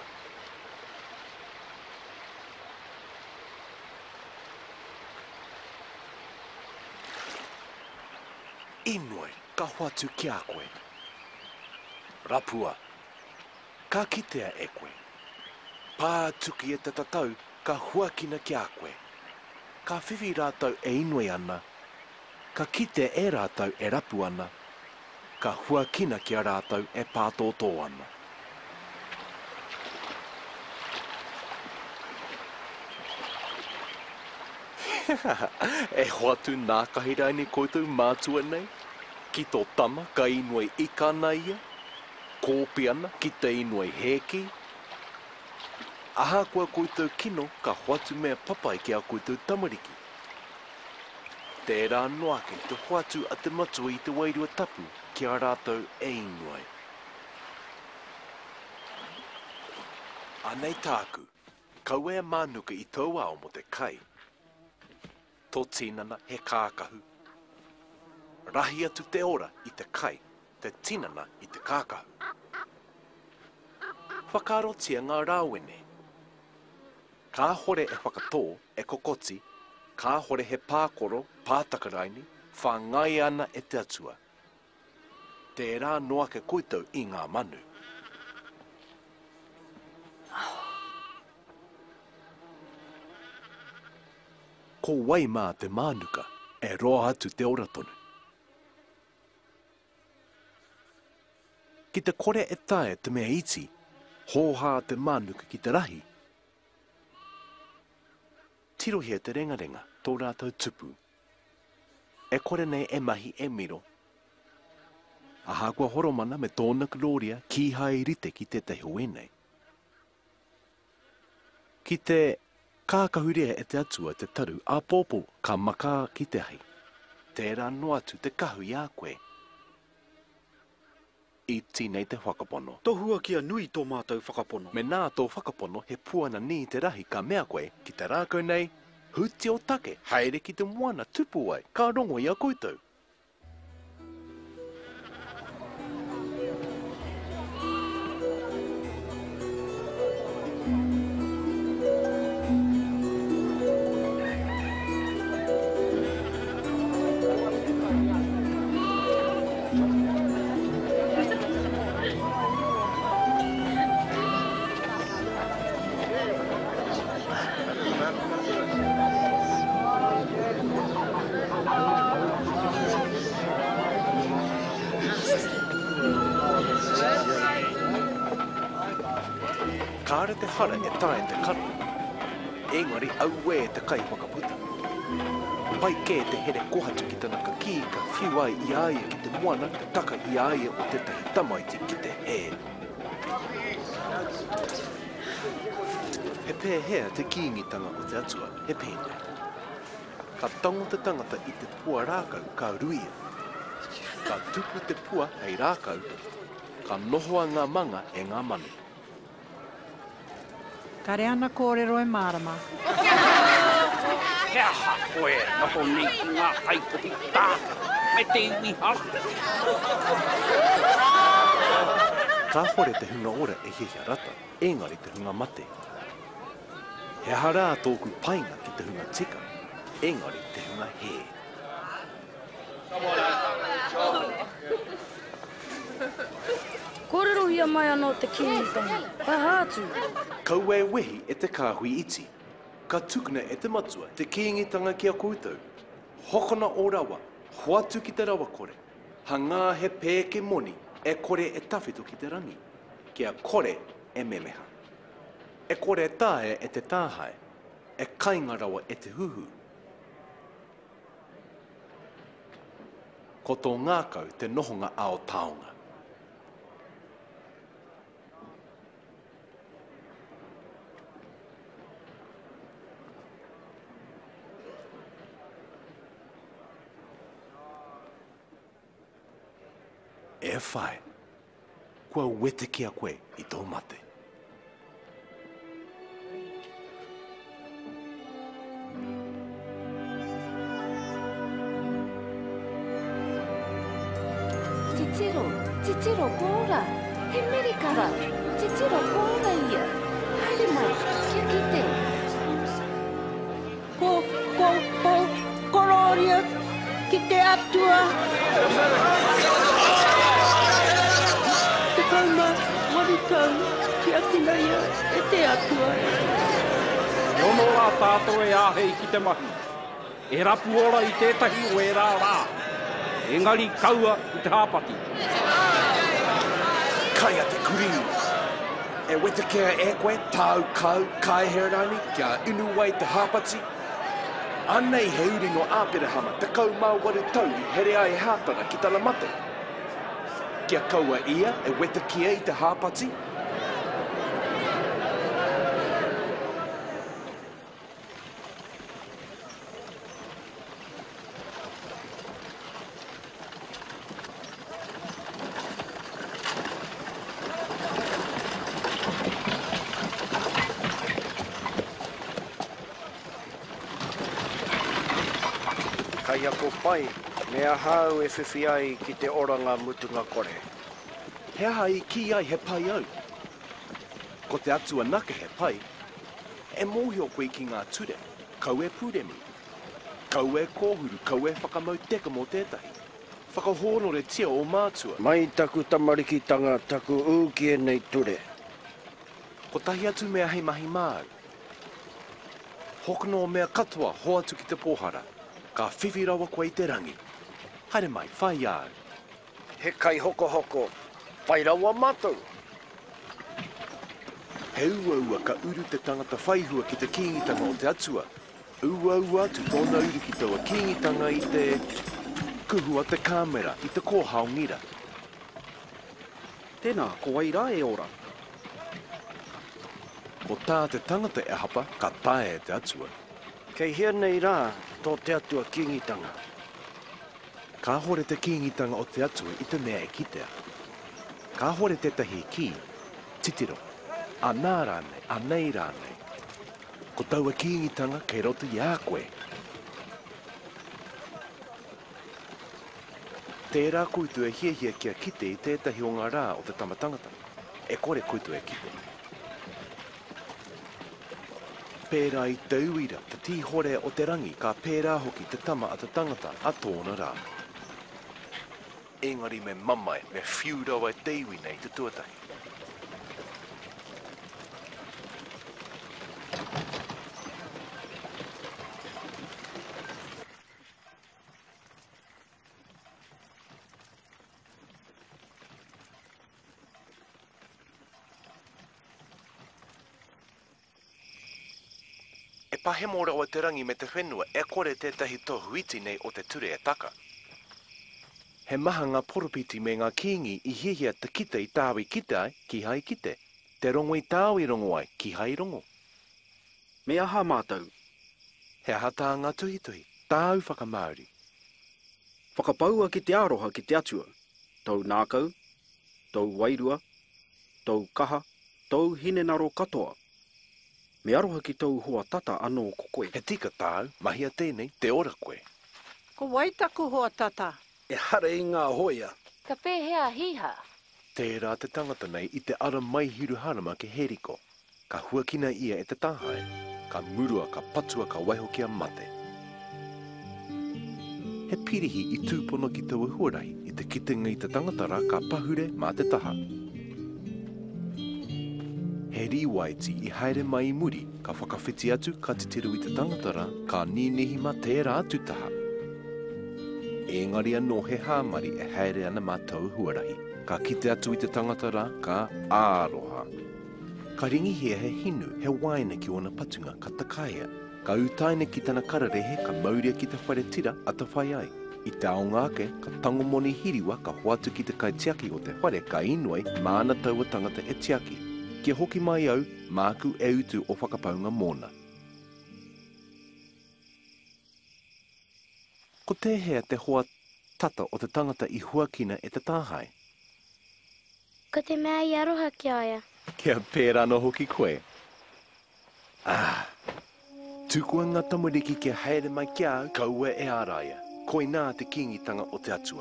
Inoe, ka hoatu ki a koe. Rapua, ka kitea e koe. Pātuki e te tatau, ka huakina ki a koe. Ka whiwhi rātau e inoe ana. Ka kite e rātau e rapu ana. Ka huakina ki a rātau e pātōtō ana. E hoatu nā kahiraini koutou mātua nei. Ki tō tama ka inoe ikana ia. Kōpi ana ki te inoe heki. Aha kua koutou kino ka hoatu mea papai ki a koutou tamariki. Tērā noake te hoatu a te matua i te wairua tapu ki a rātou e inoe. Anei tāku, kau e mānuka i tau ao mo te kai. Tō tinana he kākahu. Rahi atu te ora i te kai, te tinana i te kākahu. Whakarotia ngā rāwene. Ka hore e whakatō e kokoti, ka hore he pākoro, pātakaraini, whangai ana e te atua. Tērā noa ke koutou i ngā manu. Ko wai mā te mānuka e roa atu te ora tonu. Ki te kore e tae te mea iti, hōhā te mānuka ki te rahi. Tirohia te renga tō rātou tupu. E kore nei e mahi e miro. Aha kua horomana me tōna gloria ki hai rite ki te te huenei. Ki te kākahurea e te atua te taru a pōpō ka maka ki te hai. Tērā no atu te kahu i a koe. I tīnei te whakapono. Tohua kia nui tō mātou whakapono. Me nā tō whakapono he puana ni te rahi ka mea koe ki te rākau nei. Huti o take, haere ki te moana tupu ai, ka rongo i a koutou. Kāre te hara e tae te karo. Engari au e te kai whakaputa. Pai kē te here kohatu ki te naka ki ka whiu ai i aia ki te moana te taka i aia o te tahi tamaiti ki te he. He pēhea te kiingitanga o te atua, he pēne. Ka tango te tangata i te pua rākau ka ruia. Ka tupu te pua hei rākau. Ka nohoa ngā manga e ngā manu. Kare ana kōrero e mārama. He aha koe, noho nei ki ngā kaikohi tāta, me te iwi hala. Ka hore te hunga ora e hihia rata, engari te hunga mate. He hara tōku painga ki te hunga tika, engari te hunga he. Kōrero hia mai anō te kīngitangi, ka hātu. Kau e wehi e te kāhui iti. Ka tukuna e te matua te kīngitanga ki a koutou. Hokona o rawa, hoatu ki te rawa kore. Ha ngā he pēke moni e kore e tawhito ki te rangi. Kia kore e memeha. E kore e tāhe e te tāhae. E kainga rawa e te huhu. Ko tō ngākau te nohonga ao taonga. E whae, kua wete ki a koe i tō mate. Titiro kōra, he merikara, titiro kōra ia. Haere mai, kia kite. Kororia, ki te atua. Te kauma, waritau, ki akina ia, e te atua. Ono rā tātou e āhei ki te mahi. E rapu ora i tētahi o e rā rā. Engari kaua i te hāpati. Kaia te kuriu. E wete kia e koe, tāu kau, kai herani, kia inu wai te hāpati. Anei he uringo āpere hama, te kau mau waru tau i here ai hātara ki tana mate. Kia kaua ia, e wete kia i te hāpati. Kaia ko pai, mea hau e whiwhi ai ki te oranga mutunga kore. He aha i ki ai he pai au. Ko te atua naka he pai, e mōhio koe ki ngā ture, kau e pūremi. Kau e kōhuru, kau e whakamau teka mō tētahi. Whakahōnore tia o mātua. Mai taku tamarikitanga taku ūkie nei ture. Ko tahi atu mea hei mahi māu. Hokono o mea katoa ho atu ki te pōhara. Ka whiwhi rawa koe i te rangi. Haere mai, whai au. He kai hoko hoko, whai rawa mātou. He ua ka uru te tangata whaihua ki te kīngitanga o te atua. Ua atu tōna uru ki taua kīngitanga i te kuhua te kāmera, i te kōhaongira. Tēnā, ko waira e ora. Ko tā te tangata e hapa, ka tae e te atua. Kei hia nei rā, tō te atua kīngitanga. Ka hore te kīngitanga o te atua i te mea e kitea. Ka hore tētahi ki, titiro, anā rānei, anei rānei. Ko taua kīngitanga kei roto i a koe. Tērā kuitu e hiehia kia kite i tētahi o ngā rā o te tamatangata. E kore kuitu e kite. Pērā i te uira, te tihore o te rangi, ka pērā hoki te tama a te tangata a tōna rā. Engari me mamai, me whiurawa e te iwi nei te tuatahi. Pahemora o te rangi me te whenua e kore tētahi tohu iti nei o te ture e taka. He maha ngā poropiti me ngā kingi i hiehia te kita i tāwi kita ai ki hai kite. Te rongo i tāwi rongo ai ki hai rongo. Me aha mātou? He aha tā ngā tuhi, tāu whakamauri. Whakapaua ki te aroha ki te atua. Tau nākau, tau wairua, tau kaha, tau hinenaro katoa. Me aroha ki tau hoa tata anō ko koe. He tika tāu, mahia tēnei, te ora koe. Ko waitaku hoa tata. E hara i ngā hoia. Ka pēhea hiha. Tērā te tangata nei I te ara mai hiru harama ke heriko. Ka huakina ia e te tāhae. Ka murua, ka patua, ka waihokia mate. He pirihi I tūpono ki taua huarahi I te kitenga I te tangatara ka pahure mā te taha. He riwaiti I haere mai I muri, ka whakawhiti atu, ka titiru I te tangatara, ka ninehi ma tērā atu taha. Engari anō he hāmari e haere ana mā tau huarahi, ka kite atu I te tangatara, ka āroha. Ka ringi he hinu, he waina ki ona patunga, ka takaia, ka utaine ki tana kararehe, ka mauria ki te whare tira a te whai ai. I te aongake, ka tangomoni hiriwa, ka hoatu ki te kaitiaki o te whare, ka inuai, māna taua tangata e tiaki. Kia hoki mai au, māku e utu o whakapaunga mōna. Ko te hea te hoa tata o te tangata I huakina e te tāhae. Ko te mea I aroha ki aia. Kia pērā no hoki koe. Tukua ngā tamariki kia haere mai kia au, kaua e āraia. Koinā te kingitanga o te atua.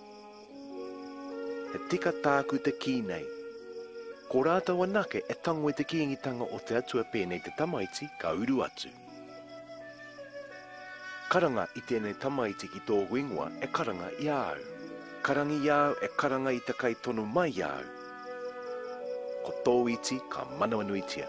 He tika tāku te ki nei. Ko rātau anake e tango e te kingitanga o te atua pēnei te tamaiti ka uru atu. Karanga I tēnei tamaiti ki tō wingua e karanga I au. Karangi I au e karanga I te kai tonu mai au. Ko tō iti ka manawanuitia.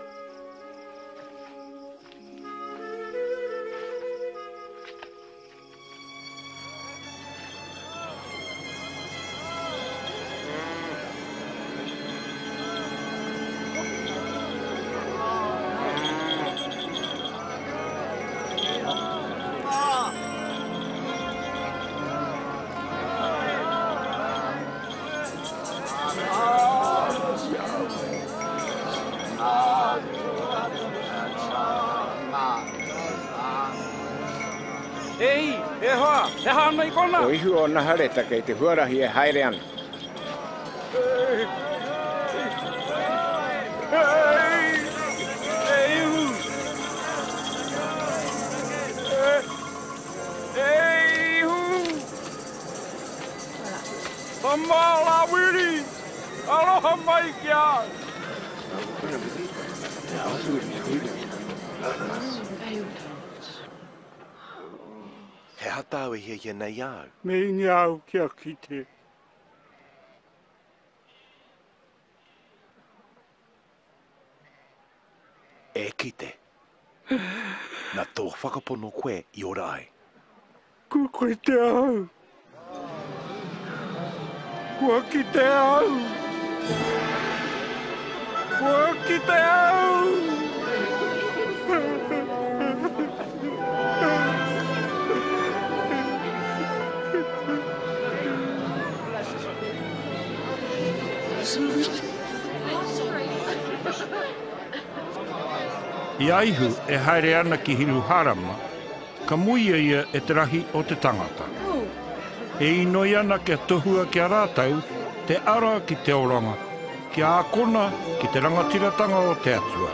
Ei, e hoa, e hānei kona. O ihu o nahareta kei te huarahi e haere ana. Mala wiri, aloha mai kia. He hatau hia nei au. Me ingi au kia kite. E kite. Nā tō whakapono koe I ora ai. Kua koe te au. Kua ki te au. Kua ki te au. I aihu e haere ana ki hiru harama, ka muia ia e te rahi o te tangata. E inoi ana kia tohua kia rātau, te ara ki te oranga, kia ākona ki te rangatiratanga o te atua.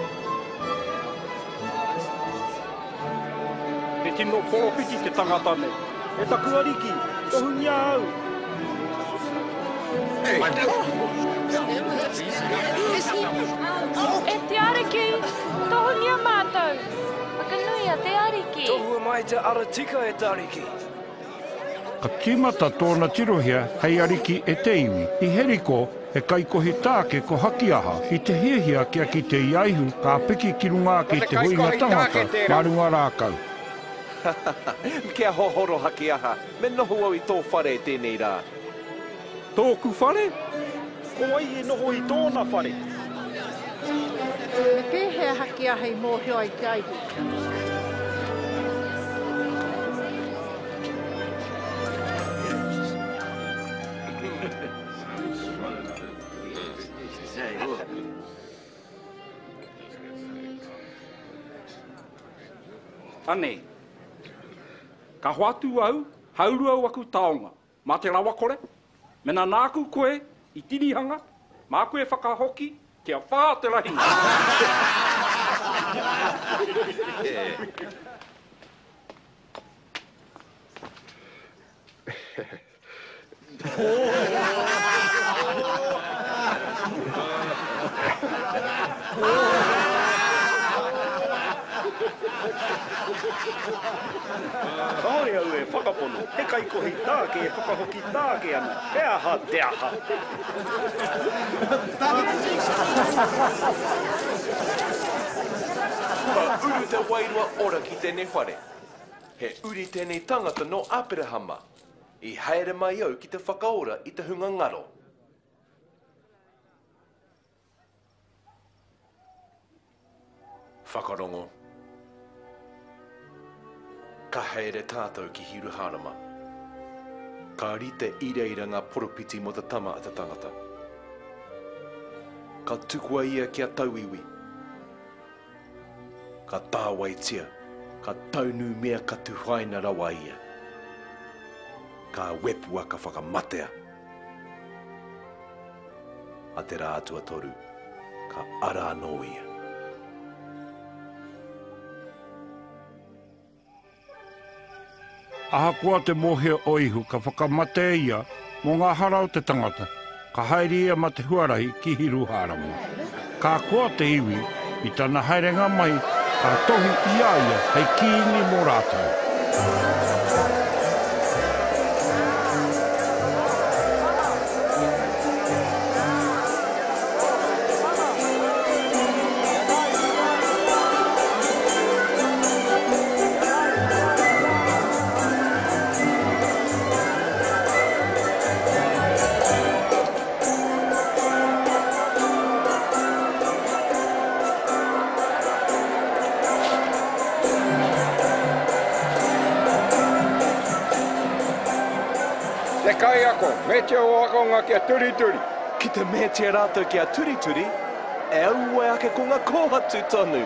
E tino poropiti te tangata nei. E taku ariki, tohungia au. E te ariki, tohungia mātou. Whakanuia te ariki. Tohua mai te aratika e te ariki. Ka tīmata tōna tirohia hei ariki e te iwi. I heriko e kaikohi tāke ko haki aha. I te hiahia kia ki te iaihu ka piki ki runga ki te hoinga tangata marunga rākau. Kia hohoro haki aha. Me noho au I tō whare tēnei rā. Tōku whare? Ko ai e noho I tōna whare. Me ke he haki aha I mōhio ai te aihu. Ane, ka hoatu au, hauru au aku taonga. Mā te rawa kore, mena nāku koe I tinihanga, mā koe whakahoki, kia whā te rahi. kai ko hi tāke e whakahoki tāke ana. He aha te aha. Ka uru te wairua ora ki tēnei whare. He uri tēnei tangata no Aperehama. I haere mai au ki te whakaora i te hunga ngaro. Whakarongo. Ka haere tātou ki hiru harama. Ka rite ireira ngā poropiti mo te tama a te tangata. Ka tukua ia kia tauiwi. Ka tāwaitia. Ka taunu mea ka tuhaina rawa ia. Ka wepua ka whakamatea. A te rā atua toru, ka ara anō ia. Ahakoa te mohea oihu ka whakamatea ia mō ngā harau te tangata. Ka haere ia ma te huarahi ki hiru hārama. Ka koa te iwi i tana haerenga mai ka tohu ia ia hei kiingi mō rātou. Te kai ako, me te o ako ngā kia turi turi. Ki te me te rātou kia turi turi, e aua ake ko ngā kōhatu tonu.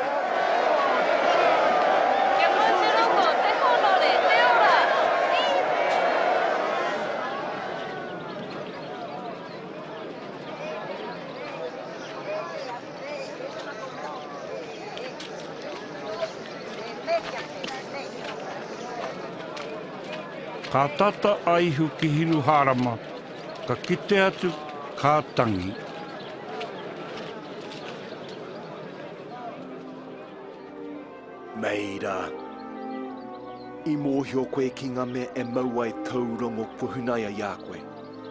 Ka tata aihu ki hiru hārama, ka kite atu ka tangi. Meira, i mōhio koe ki ngā me e mauai taurongo puhunaia i a koe.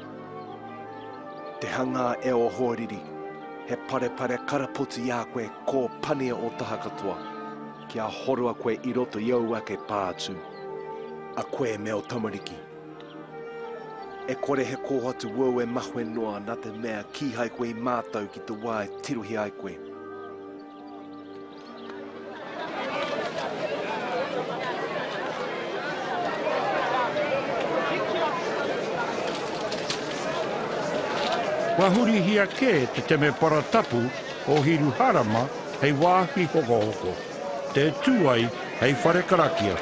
Te hanga e o hōriri, he pare karapoti i a koe ko panea o taha katoa, kia horua koe i roto i au ake pātū. A koe me o tamariki. E kore he kōhatu wau e mahue noa nā te mea ki hai koe i mātau ki te wā e tirohi ai koe. Wahuri hia ke te teme paratapu o hiru harama hei wāhi hoko hoko. Te tuai hei whare karakia.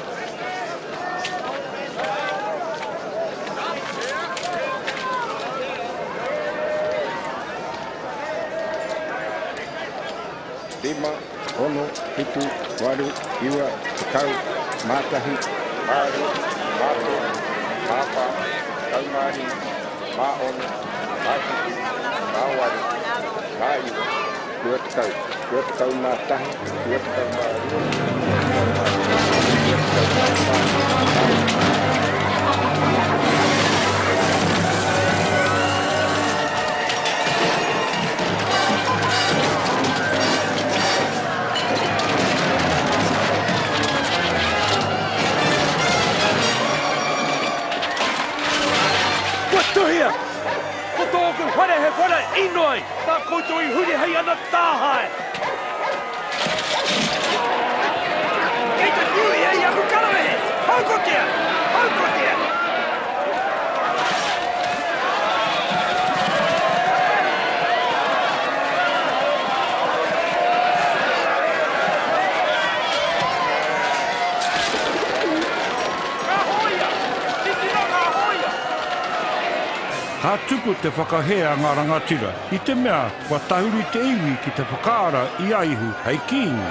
Lima, ono, hitu, waru, iwa, tekau, mātahi, māru, māto, māpa, kaumāhi, māono, mātihi, māwaru, māiwa, tua tekau mātahi, tua tekau māru, Tuhia! Ko tōku whare he whare inoi! Nā koutou I huri hei ana tāhae! Kei te whiu ia I aku karawehe! Haukotia! Haukotia! Ka tuku te whakahea ngā rangatira. I te mea, kua tahuri te iwi ki te whakaara I aihu hei kiingi.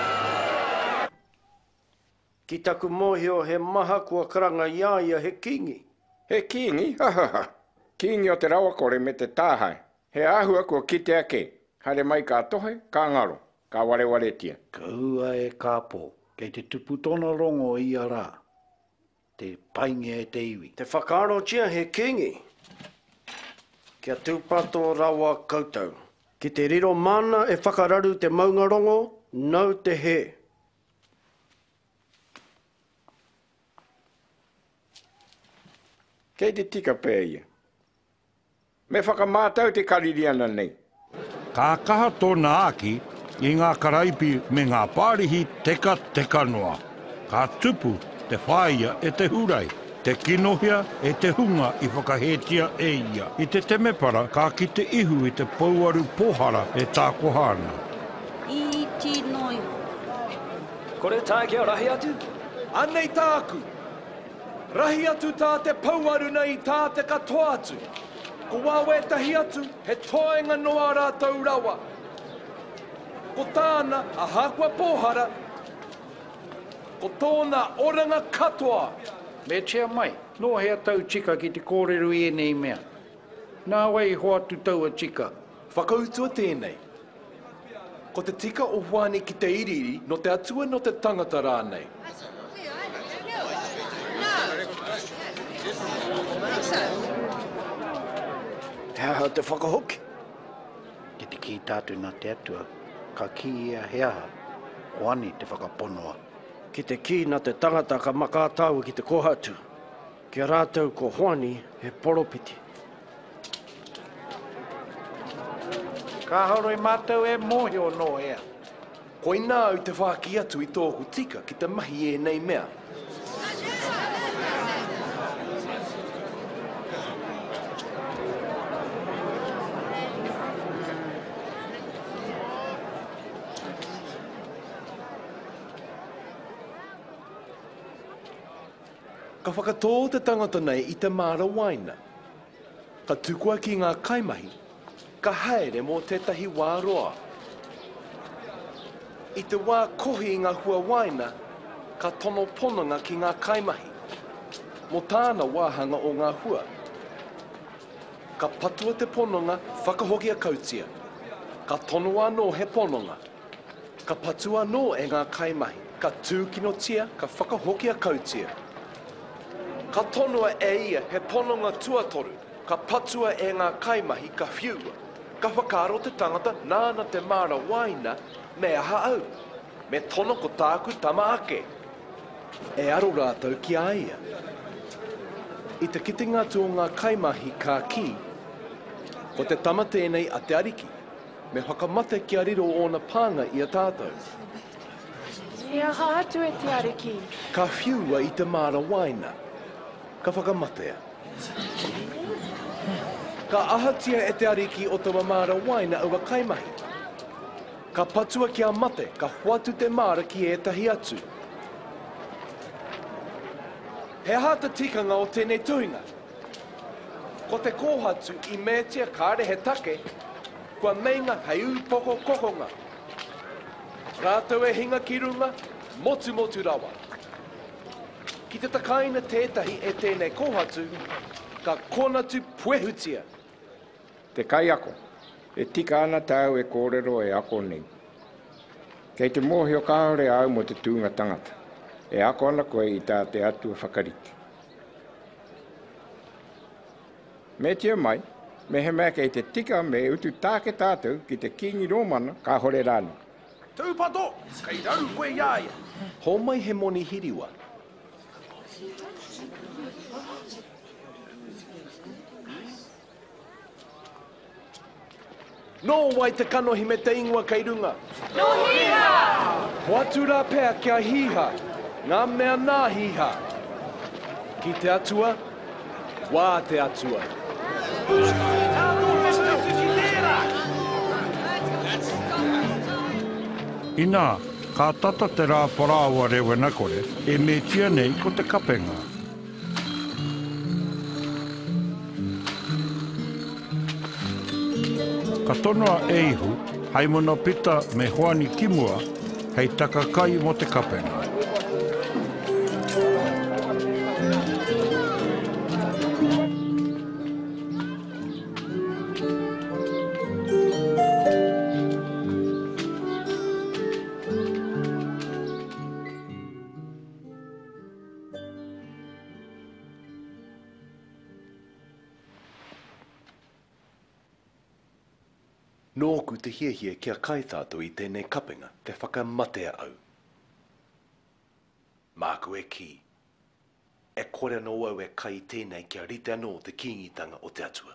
Ki taku mōhio he maha kua karanga iaia he kingi. He kiingi? Ha ha ha. Kiingi o te rawakore me te tāhai. He āhua kua kite ake. Haere mai ka tohe, ka ngaro. Ka warewaretia. Ka ua e kāpō, kei te tupu tona rongo I a rā. te painga e te iwi. Te whakaaro tia he kingi. Kia tūpato rawa koutou. Ki te riro mana e whakararu te maungarongo, nau te he. Kei te tika pēia. Me whakamātau te kaririana nei. Ka kaha tōna aki i ngā karaipi me ngā pārihi teka noa. Ka tupu te whāia e te hurai, te kinohia e te hunga i whakahetia e ia. I te temepara ka ki te ihu i te pouaru pohara e tā kohana. I ti noi. Kore tā kia rahi atu? Anei tāku. Rahi atu tā te pouaru nei tā te katoa atu. Ko wawe tahi atu, he toenga noa rātou rawa. Ko tāna a hakua pohara, ko tōna oranga katoa. Me tia mai, no hea tau tika ki te kōreru i nei mea. Nā wai hoa tu tau a tika. Whakautua tēnei. Ko te tika o whāni ki te iriri, no te atua no te tangata rānei. Hea te whakahoki. Ki te ki tātu nā te atua, ka ki ia hea, hoani te whakaponoa. Ki te ki nā te tangata ka makātau ki te kohatu. Kia rātou ko hoani he poropiti. Ka horo i mātou e mohi o no ea. Koe nā au te whaki atu i tōku tika ki te mahi e nei mea. Ka whakatō te tangata nei i te māra waina. Ka tukua ki ngā kaimahi, ka haere mō tētahi wā roa. I te wā kohi i ngā hua waina, ka tono pononga ki ngā kaimahi. Mō tāna wāhanga o ngā hua. Ka patua te pononga, whakahoki a kautia. Ka tono anō he pononga. Ka patua anō e ngā kaimahi. Ka tūkinotia, ka whakahoki a kautia. Ka tonua e ia he pononga tuatoru, ka patua e ngā kaimahi ka whiua. Ka whakaro te tangata nāna te māra waina me aha au, me tono ko tāku tama ake. E aro rātou ki a ia. I te kitinga tō ngā kaimahi ka ki, ko te tama tēnei a te ariki, me whakamate ki a riro o na pānga i a tātou. E aha atu e te ariki. Ka whiua i te māra waina. Ka whakamatea. Ka ahatia e te ariki o te māra waina ua kaimahi. Ka patua ki a mate, ka huatu te māra ki etahi atu. He hata tikanga o tēnei tuhinga. Ko te kōhatu i mētia kāre he take, kua meinga hei upoko kokonga. Rātou e hinga ki runga, motu motu rawa. Ki te takaina tētahi e tēnei kōhatu, ka konatu puehutia. Te kai ako, e tika ana tāu e kōrero e ako nei. Kei te mōhi o kāore au mo te tūnga tangata, e ako ana koe i tā te atua whakariki. Me tia mai, me he mea kei te tika me utu tāke tātou ki te kingi rōmana ka hore rāna. Tūpato, kei raru koe iaia. Ho mai he moni hiriwa. No wai te kanohi me te ingoa kei runga. No hiha! Hoatu rā pēr kia hiha, ngā mea nā hiha. Ki te atua, wā te atua. Ina, ka tata te rā parāua rewe nakore, e me tia nei ko te kapenga. Ka tonoa e ihu, haimona pita me hoani kimua, hei takakai mo te kapenga. Nōku te hiahia kia kai tātou I tēnei kapenga te whakamatea au. Māku e ki. E kore anō au e kai tēnei kia rite anō te kīngitanga o te atua.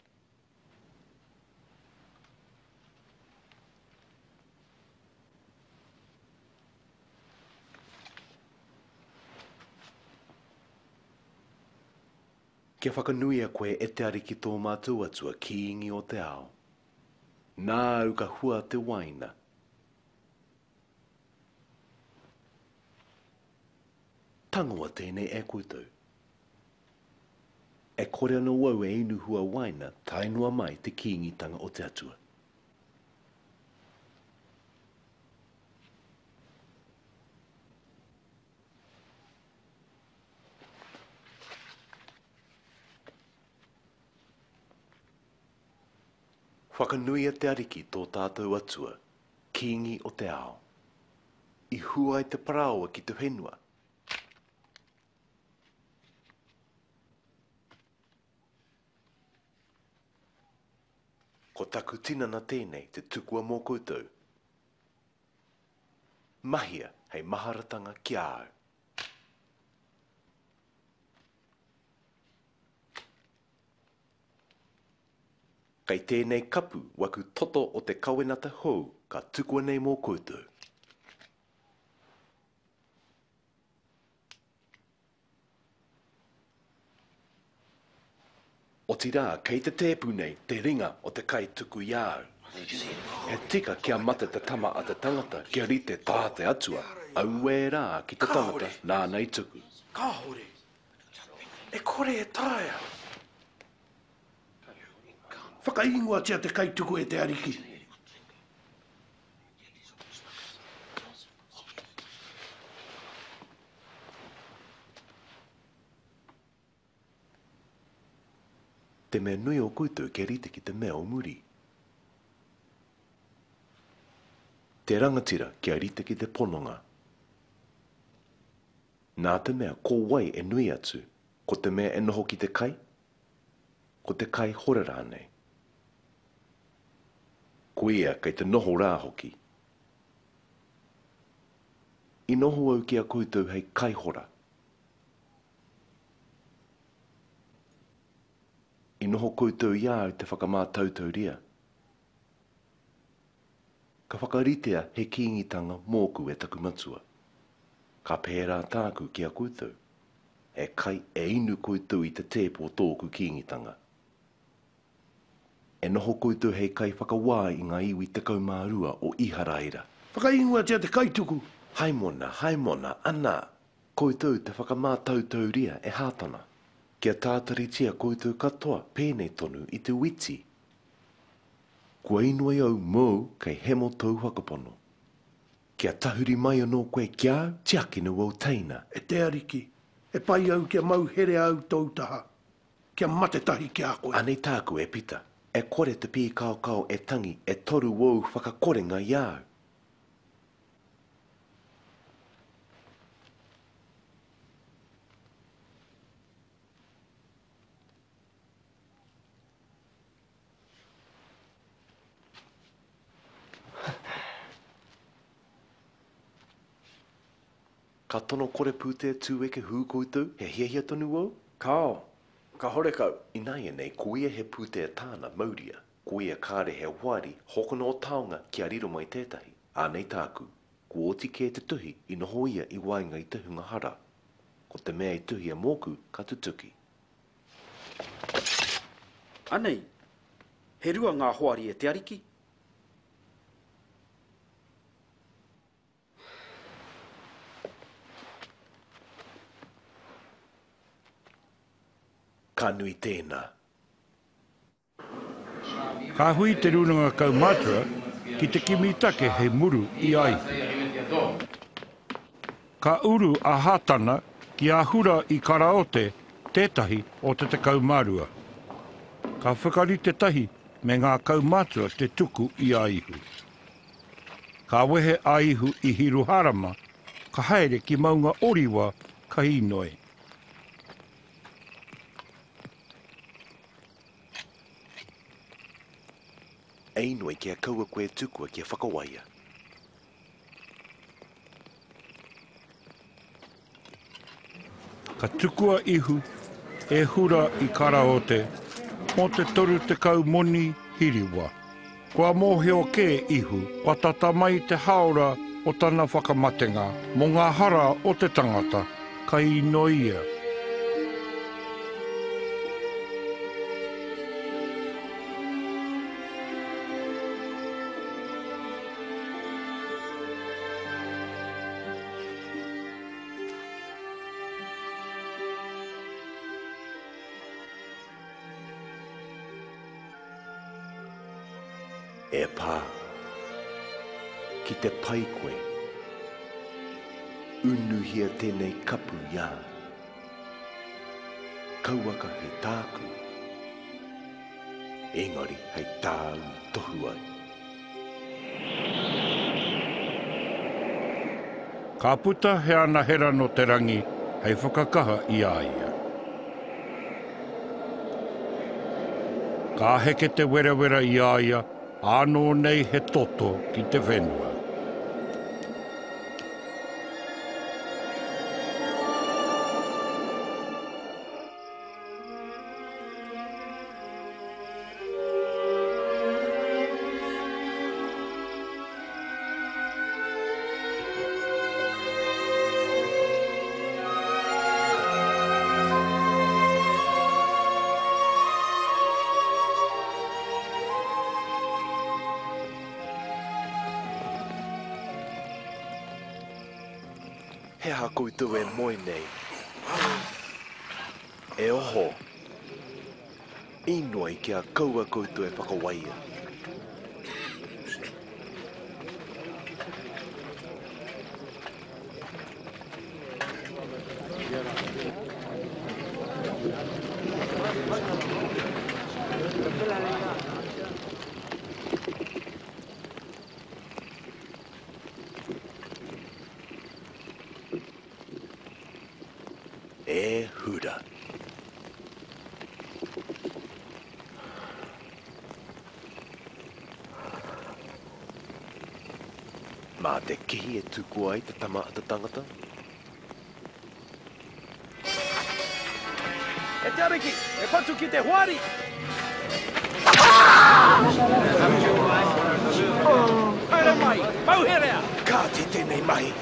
Kia whakanui a koe e te ariki tō mātou atua ki ingi o te ao. Nā au ka hua te waina. Tangoa tēnei e koutou. E kore anō au e inu hua waina tainua mai te kīngitanga o te atua. Whakanui a te ariki tō tātou atua, kingi o te ao. I hua I te paraoa ki te whenua. Ko taku tinana tēnei te tukua mō koutou. Mahia hei maharatanga ki au. Kei tēnei kapu waku toto o te kawenata hou ka tukua nei mō koutou. O tira, kei te tēpu nei, te ringa o te kai tuku iau. E tika kia mata te tama a te tangata kia rite tā te atua, au e rā ki te tangata nā nei tuku. Kāhore, e kore e tāia. Whakaingoa tia te kaituku e te ariki. Te mea nui o koutou ke rite ki te mea o muri. Te rangatira kia rite ki te pononga. Nā te mea ko wai e nui atu, ko te mea e noho ki te kai, ko te kai hore rānei. Ko ia kei te noho rā hoki. I noho au ki a koutou hei kai hora. I noho koutou ia te whakamātautau ria. Ka whakaritea he kīngitanga mōku e taku matua. Ka pērā tāku ki a koutou. E kai e inu koutou I te tēpo tōku kīngitanga. E noho koutou hei kai whakawā I ngā iwi te kaumārua o Iharaira. Whakaingoa tia te kaituku. Haimona, ana. Koutou te whakamātautau ria e hātana. Kia tātaritia koutou katoa pēnei tonu I te witi. Kua inua au mou kei hemo tau whakapono. Kia tahuri mai anō koe kia au tiakina wau teina. E te ariki, e pai au kia mau here au tautaha. Kia matetahi kia koe. Anei tāku e pita. E kore te pī kao e tangi e toru wau whakakorenga I au. Ka tono kore pūtea tūweke hū koutou he hiahia tonu wau? Kao, ka hore kau. Inaia nei, ko ia he pūtea tāna mauria. Ko ia kāre he wari hokono o taonga kia riro mai tētahi. Anei tāku, ko oti ke te tuhi I noho ia I wainga I te hunga hara. Ko te mea I tuhi a mōku ka tutuki. Anei, he rua ngā hoari e te ariki. Ka nui tēnā. Ka hui te runanga kaumātua ki te kimitake hei muru I ai. Ka uru a hātana ki a hura I karaote tētahi o te kaumārua. Ka whakarite tahi me ngā kaumātua te tuku I aihu. Ka wehe aihu I hiruharama, ka haere ki maunga oriwa ka hinoe. inoi kia kaua koe tukua kia whakawaia. Ka tukua ihu, e hura i karaote, mo te toru te kau moni hiriwa. Kua mōheo ke ihu, patata mai te haora o tana whakamatenga, mo ngā hara o te tangata, ka inoia. E pā, ki te pai koe, unuhia tēnei kapu ia. Kauaka he tāku, engari hei tāu tohu ai. Ka puta he ana hera no te rangi, hei whakakaha i aia. Ka heke te wera i aia, anō nei he toto ki te whenua. He ha koutou e moe nei. E oho. Inoi kia kaua koutou e whakawaia. E hura. Mā te kihi e tuku ai te tamaata tangata. E te ariki, e patu ki te huari! Haere mai, pauherea! Ka te tēnei mahi.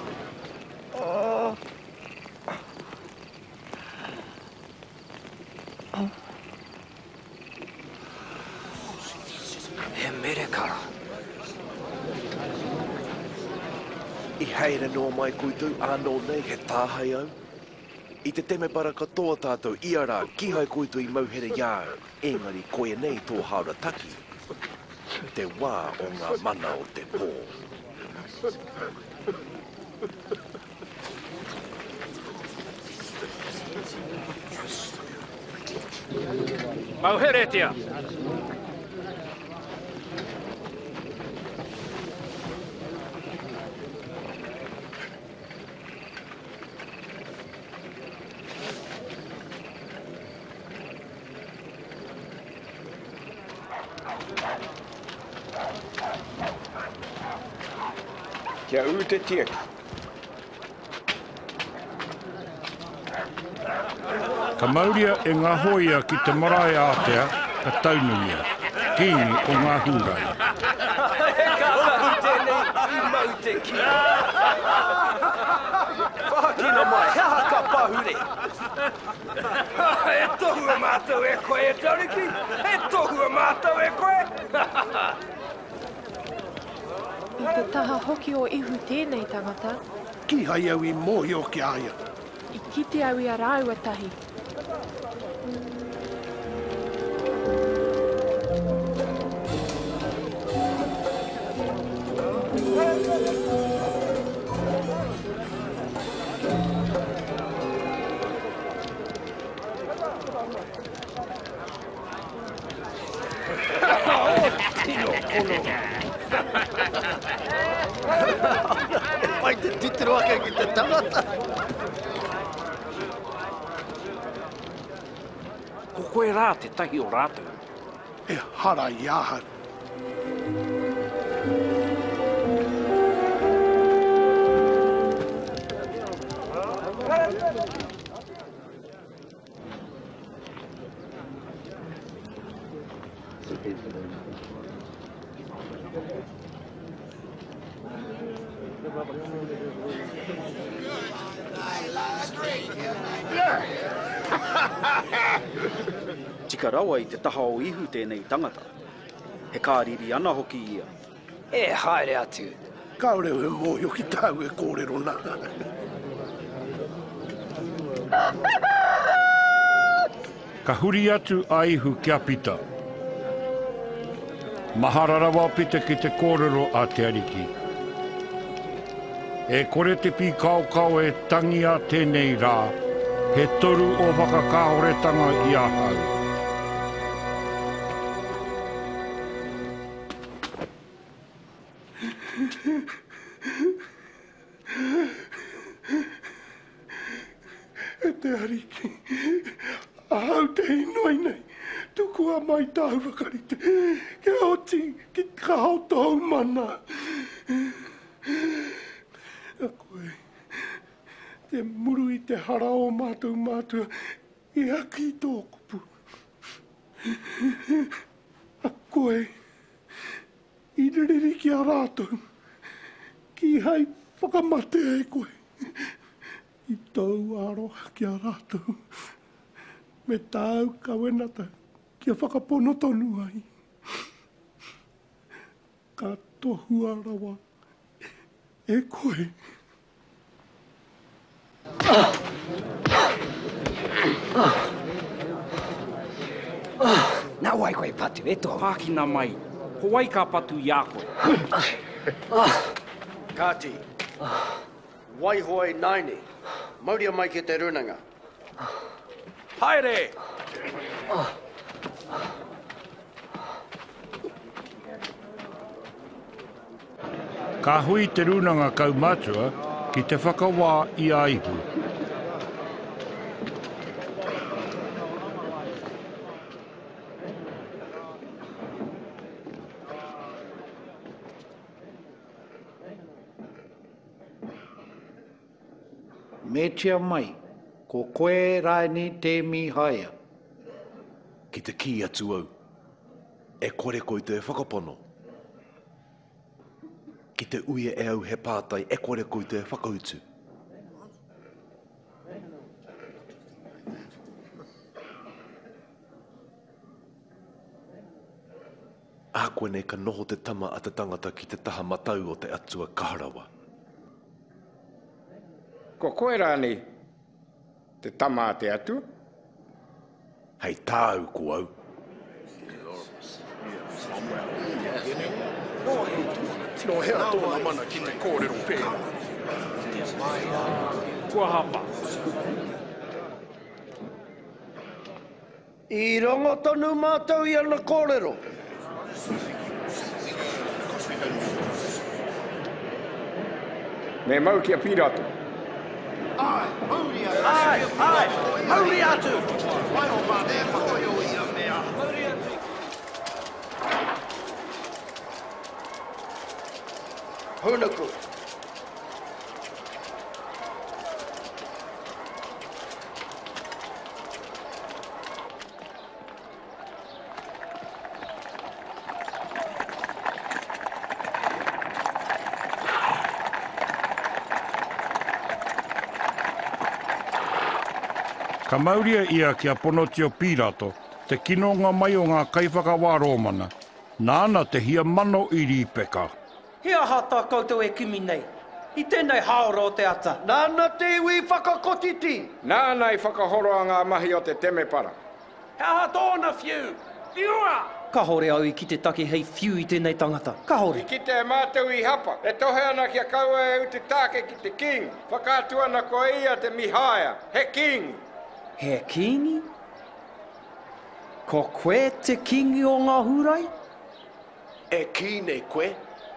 He mere kara. I heira noa mai koutou, anō nei he tāhai au. I te teme para katoa tātou, ia rā, ki hai koutou i mauhere iau. Engari koe nei tō haura taki. Te wā o ngā mana o te pō. Mauheretia! Kia u te tiaki. Ka mauria e ngā hoia ki te marae ātea, ka taunuia, kīni o ngā hūrai. E kātahi tēnei i mau te ki. Whakina mai, hea ka pahure. E tohu a mātou e koe e tariki, e tohu a mātou e koe. I te taha hoki o ihu tēnei tangata, Ki hai au i mōhio ki aia. I kite au i a rāuatahi. Tino, kono. Pai te titiro ake ki te tangata. Ko koe rā te tahi o rātou. E hara i ahau. Tika rawa I te taha o ihu tēnei tangata. He kāriri ana hoki ia. E haere atu. Kaore he mōhio ki tāu e kōrero nā. Ka huri atu a ihu kia pita. Mahararawa pita ki te kōrero a te ariki. E kore te pi kaukau e tangi a tēnei rā, he toru o whakakahoretanga I a hau. E te ariki, ahau te inoi nei, tuku a mai tāu whakarite, ke oti ki ka hautou mana. A koe, te muru I te hara o mātua, I aki tō kupu. A koe, I riri ki a rātou, ki hai whakamate e koe. I tau aroha ki a rātou, me tāu kawenata ki a whakapono tonu ai. Ka tohu arawa e koe. Nā wai koe patu, e tō. Pākina mai, ko wai ka patu I a koe. Kāti, wai hoi naine, mauria mai ki te runanga. Haere! Ka hui te runanga kaumātua ki te whakawā I a ihu. Me tia mai, ko koe rai ni te mi haia. Ki te ki atu au, e kore koe te whakapono. Ki te uia e au he pātai, e kore koe te whakautu. A koe nei ka noho te tama a te tangata ki te taha matau o te atua kaharawa. Ko koe rāni, te tama a te atu? Hei tāu ko au. No hea tōna mana ki te kōrero pēra. Kua hapa. I rongo tonu mātou I ana kōrero. Me mau ki a pirato. Ai, mauri atu! Mai o mā te whakaio I a mea. Mauri atu! Hunaku. Ka mauria ia ki a ponoti o pirato, te kinonga mai o ngā kaiwhakawā rōmana. Nāna te hia mano I rīpeka. Hea hata koutou e kimi nei. I tēnei haora o te ata. Nāna te iwi whakakotiti. Nāna I whakahoro a ngā mahi o te temepara. Hea tōna whiu. Iua! Ka hore au I ki te take hei whiu I tēnei tangata. Ka hore. I ki te mātou I hapa. E tohe ana ki a kaua e u te tāke ki te king. Whakātu ana ko ia te mihaia. He king. He kingi? Ko koe te kingi o ngā hurai? E ki nei koe.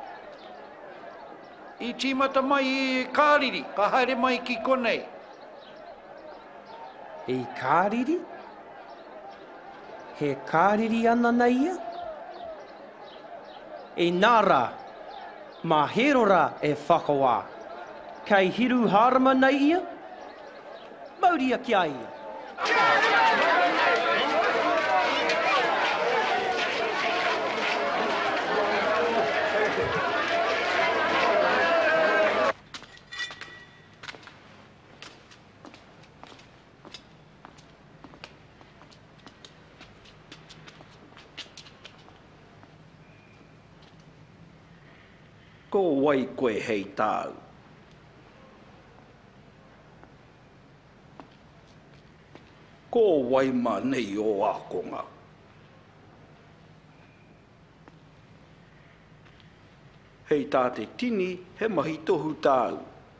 I tīmata mai I kāriri, ka haere mai ki konei. I kāriri? He kāriri ana nei ia? E nāra, mā herora e whakawā. Kei hiru harama nei ia? Mauria kia ia. Ko wai koe hei tāu. Ko wai ma nei o akonga. Hei tā te tini, he mahi tohu tāu.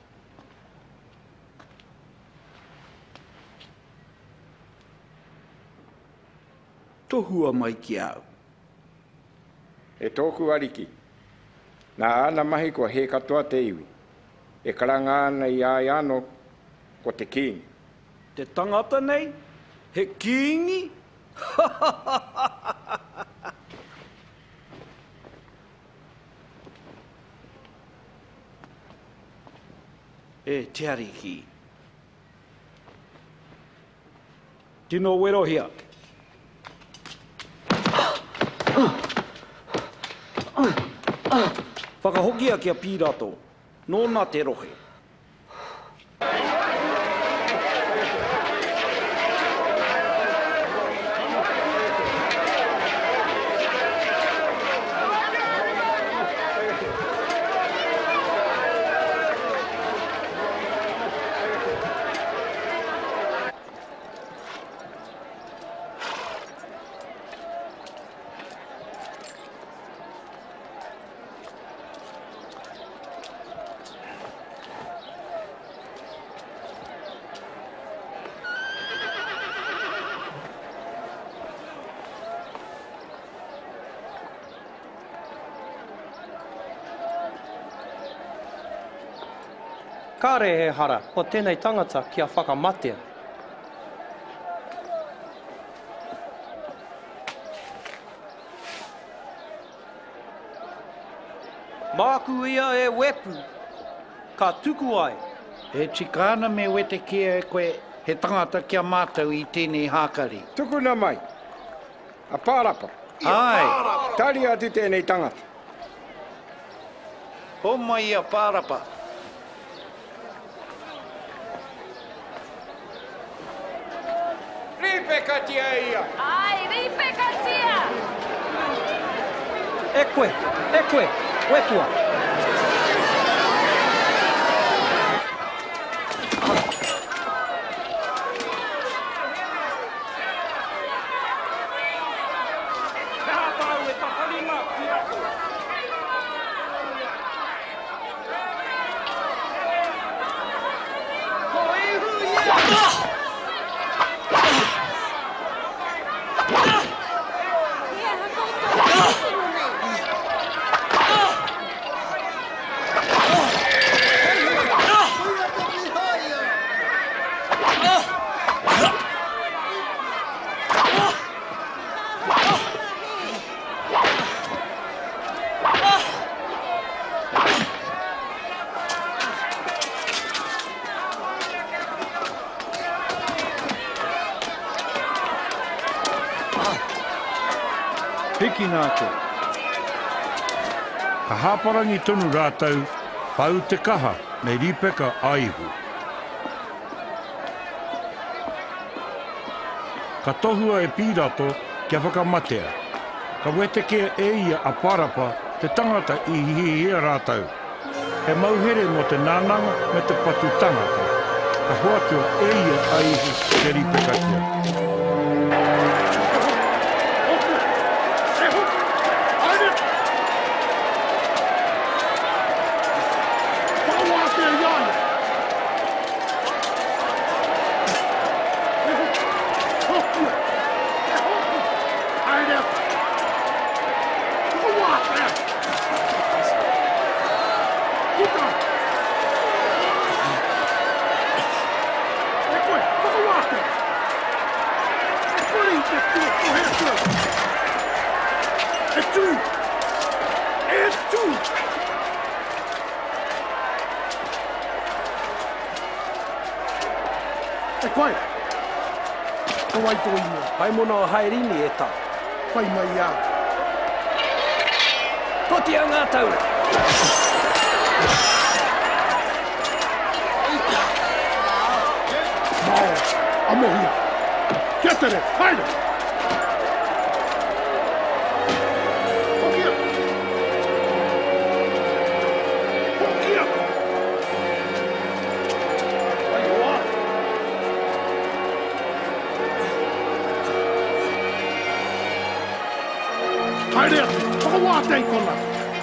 Tohua mai ki au. E tōku ariki. Nā ana mahi ko he katoa te iwi. E karanga ana i ai ano ko te kingi. Te tangata nei, he kingi? E te ariki. Tino wero hia. Whakahokia kia pīrato, nōna te rohe. Kāre he hara, o tēnei tangata kia whakamatea. Māku ia e wepu, ka tuku ai. E tikana me wete kia e koe he tangata kia mātau i tēnei hākari. Tukuna mai. A pārapa. Ai. Tari atu tēnei tangata. Ho mai a pārapa. Ripekatia ia. Ai, ripekatia! E koe, wepua. Hiki nā te. Ka hāparangi tonu rātau, pau te kaha me ripeka aihu. Ka tohua e pīrato kia whakamatea. Ka wete kia e ia a parapa te tangata i hihia rātau. He mauhere mo te nānanga me te patu tangata. Ka hoatua e ia aihu te ripeka kia. Hai mona o hairini e tā. Whai mai ia. Koti a ngā taura. Mao, a mohia. Kia tere, haere! tei kona.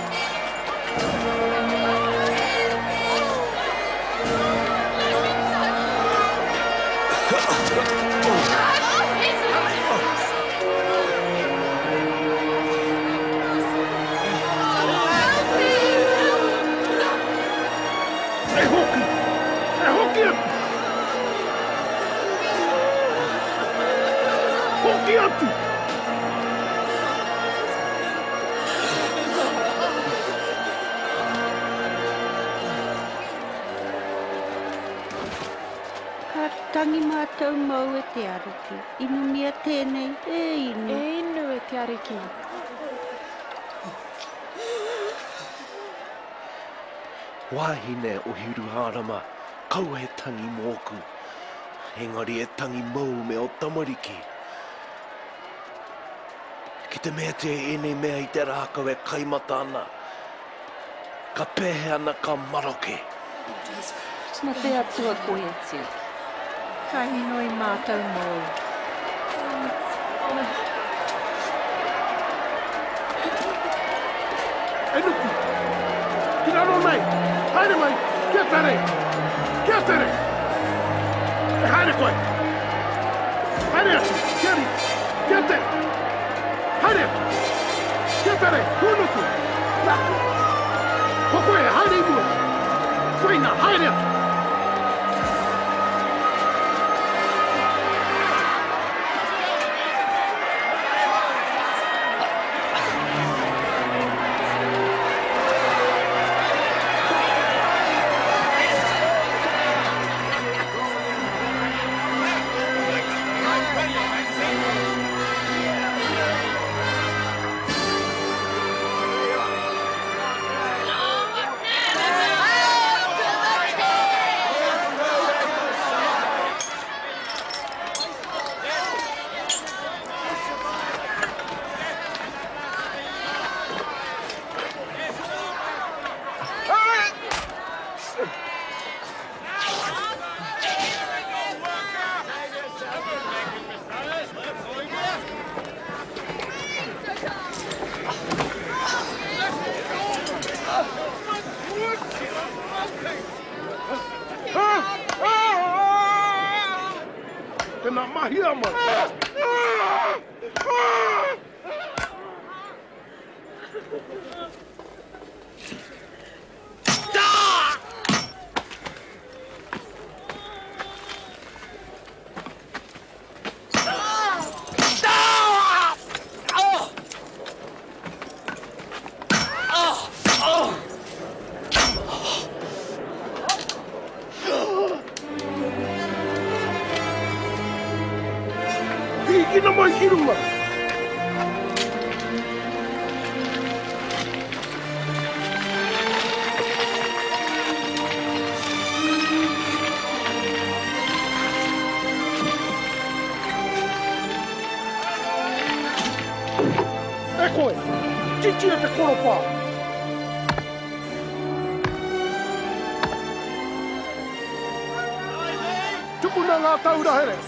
Ka tangi mātou mau e te ariki. Inu mia tēnei, e inu. E inu e te ariki. Wahine o hiru hārama, kau he tangi mōku. Engari e tangi mau me o tamariki. Ki te mea te ene mea i te rākau e kaimata ana. Ka pēhe ana ka maroke. Ma te atua koe atu. Ka hino i mātou mau. E nuku! Ki raro mai! Haere mai! Kia tere! Kia tere! E haere koe! Haere atu! Kia ri! Kia tere! Haere atu! Kia tere! Hunuku! Naku! Hoko e haere i mua! Koina haere atu! Tēnā mahia mai! Ina mai hiruma! E koe! Titi e te koropa! Tukuna ngā taura here!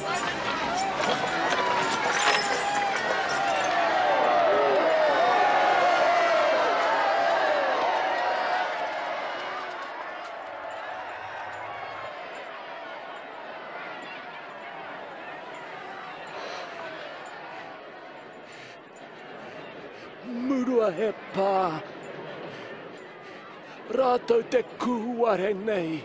Murua he pā. Rātou te kuhuare nei.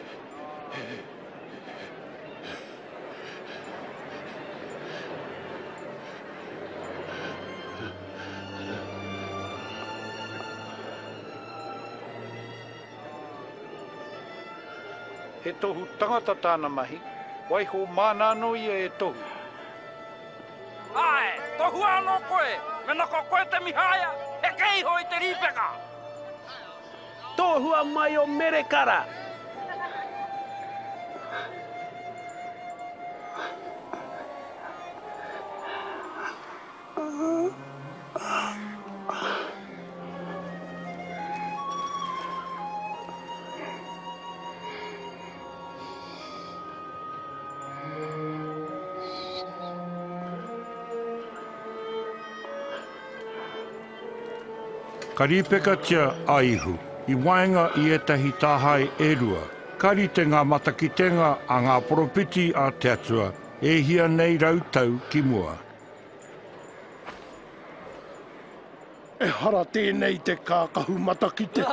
He tohu tangata tāna mahi, waiho mana no ia e tohu. Ae, tohu anō koe, mena ko koe te mihaya, he keiho i te ripeka. Tohua mai o merekara. Ka ripeka tia aihu, I waenga I etahi tāhai e rua. Kari te ngā matakitenga a ngā poropiti a te atua, e hia nei rautau ki mua. E hara tēnei te kākahu matakite.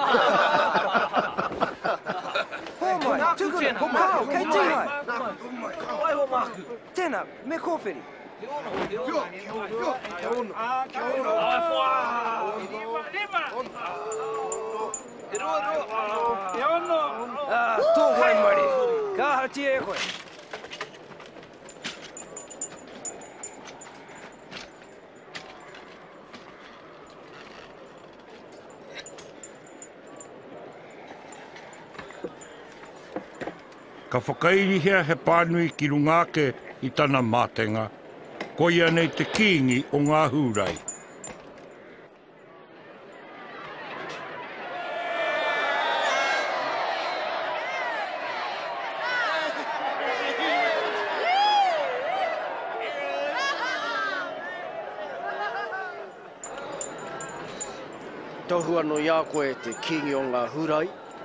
Mai, tukuna, ko māku, kei tūhai. Ai ho māku, tēnā, me kōwhiri. Tō wai mari, ka hati e koe. Ka whakairihia he pānui ki rungake I tana mātenga. Ko ia nei te kiingi o ngā hūrai. Tohu anō ia koe te kiingi o ngā hūrai.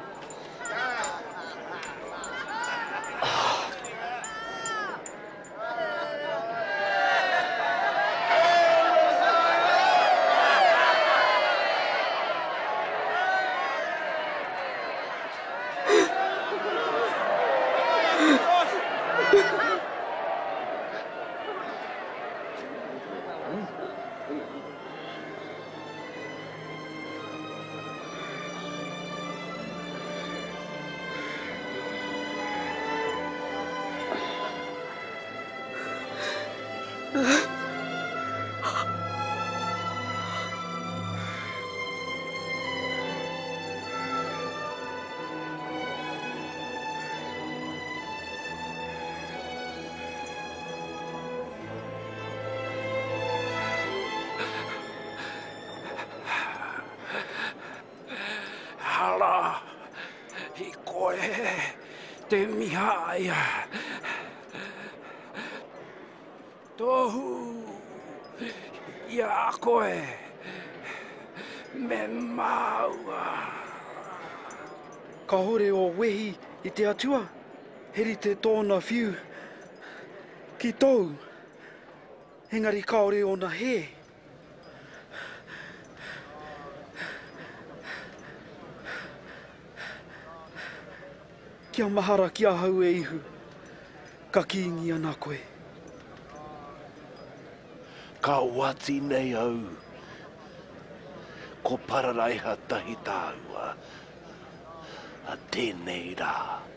Hala, I koe te mihaia. Tohu, ia koe, me maua. Ka hore o wehi I te atua, heri te tōna whiu. Ki tau, engari kaore ona he. Kia mahara kia hau e ihu, ka kiingi ana koe. Ka wati nei au, ko pararaiha tahi tāua, a tēnei rā.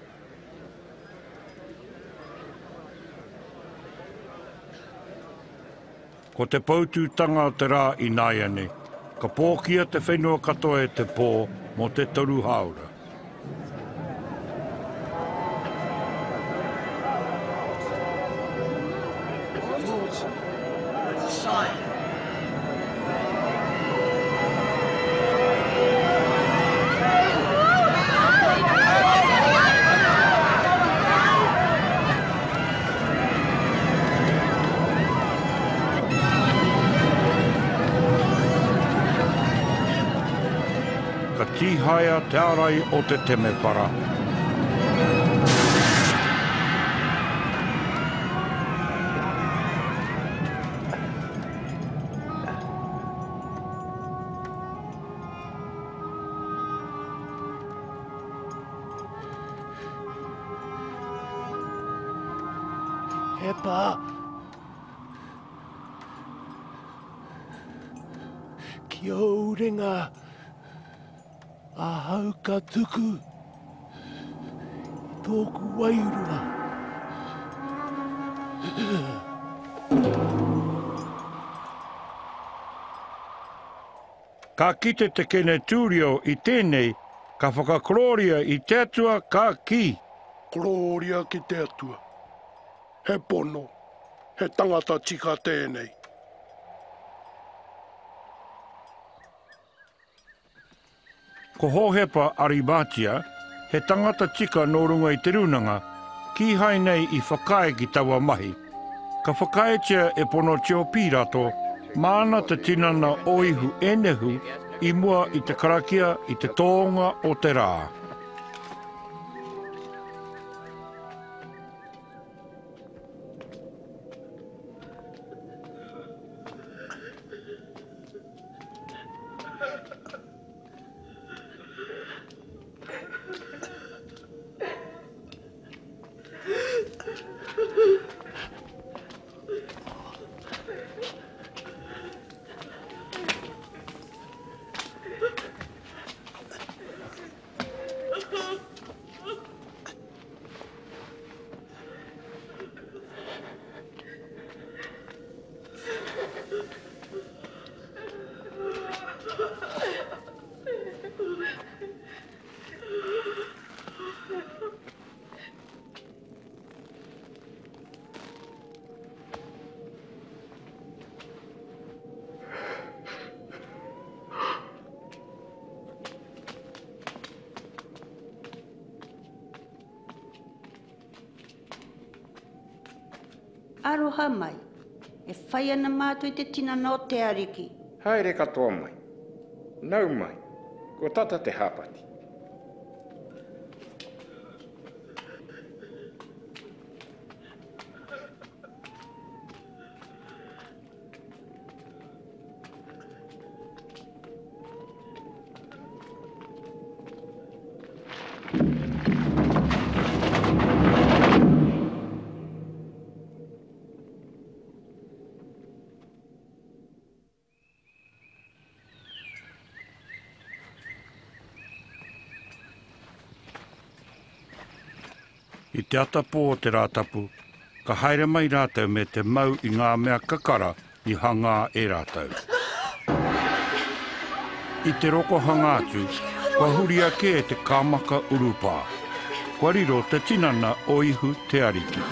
Ko te pautūtanga o te rā I naiane, ka pōkia te whenua katoa e te pō mo te toru haura. Ka tihaia te arai o te temepara. He pā. Ki aurenga a hauka tuku I tōku wairua. Ka kite te kene tūrio I tēnei, ka whakakloria I te atua ka ki. Gloria ki te atua. He pono, he tangata tika tēnei. Ko hohepa Arimatia, he tangata tika no runga I te runanga, ki hai nei I whakae ki taua mahi. Ka whakaetia e pono tio pirato, Māna te tinana o ihu e nehu I mua i te karakia i te tōnga o te rā. Aroha mai, e whai ana mātou I te tinana o te ariki. Haere katoa mai. Nau mai, ko tata te hapati. I te atapo o te rātapu, ka haere mai rātau me te mau I ngā mea kakara I hanga e rātau. I te roko hanga atu, kua huri ake e te kāmaka urupā. Kua riro te tinana o ihu te ariki.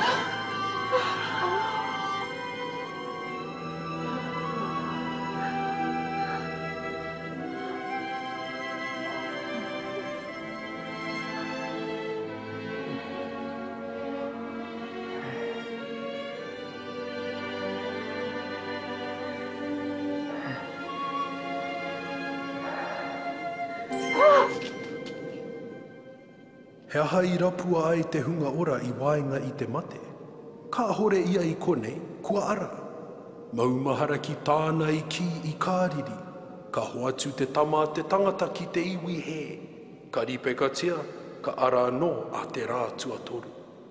He aha I rapua ai te hunga ora I waenga I te mate. Ka hore ia I konei, kua ara. Maumahara ki tāna I ki I kāriri. Ka hoatu te tama te tangata ki te iwi he. Ka ripe ka tia, ka ara anō a te rā tuatoru.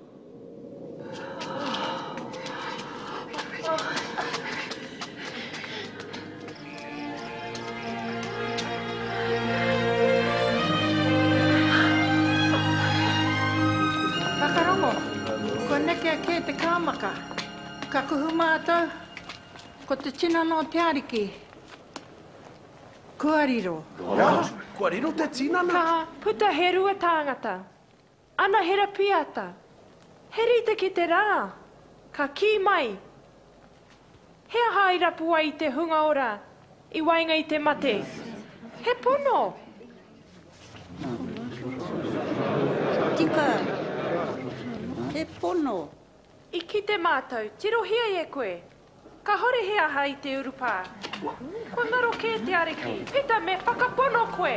Ke te kāmaka, ka kuhu mātou, ko te tinana o te ariki. Kua riro. Kua riro te tinana? Ka puta he rua tāngata, ana hera piata, he rita ki te rā, ka ki mai. He aha I rapua I te hunga ora, I wainga I te mate. He pono. Tika, he pono. I ki te mātou, tirohia e koe. Ka hore he aha I te urupā. Kua ngaro ke te ariki, pita me whakapono koe.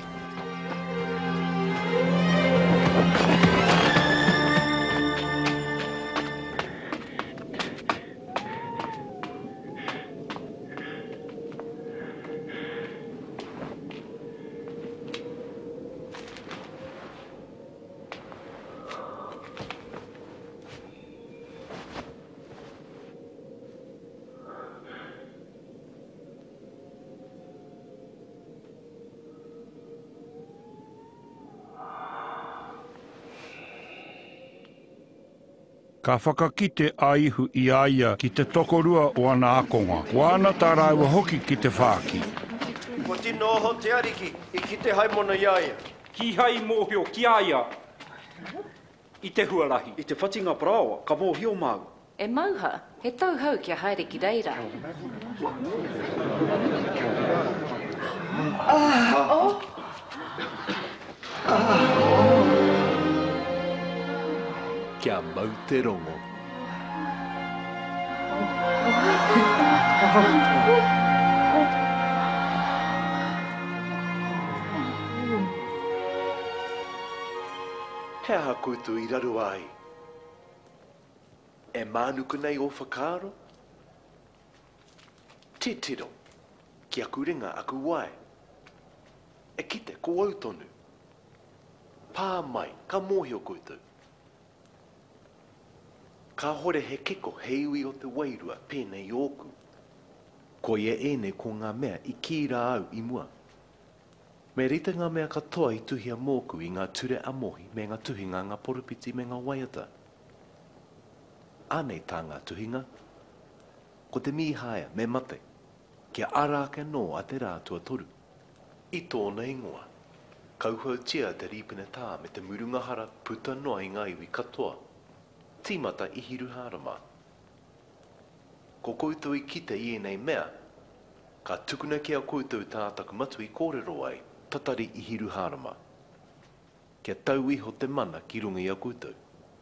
Ka whakakite aihu I aia ki te tokorua o ana akonga. Wana tā rāua hoki ki te whāki. Ko tino ho te ariki I ki te haimona I aia. Ki hai mōhio ki aia. I te huarahi. I te whatinga parawa, ka mōhio māu. E mauha, he tauhau kia haere ki reira. Kia mau te rongo. He aha koutou I raru ai. E mānuku nei o whakaaro? Te tiro, ki aku ringa aku wai. E kite ko au tonu. Pā mai, ka mōhi o koutou. Ka hore he kiko heiwi o te wairua pēnei oku. Ko ia ene ko ngā mea I kīra au I mua. Me rita ngā mea katoa I tuhia mōku I ngā ture amohi me ngā tuhinga ngā porupiti me ngā waiata. Anei tā ngā tuhinga. Ko te mihaya me mate, kia arake no a te rā tua toru. I tōna ingoa, kauhau tia te ripene tā me te murungahara puta noa I ngā iwi katoa. Tīmata I hiru hārama. Ko koutou I kite I nei mea, ka tukuna kia koutou tātaku matu I kōrero ai, tatari I hiru hārama. Kia tau iho te mana ki runga I a koutou.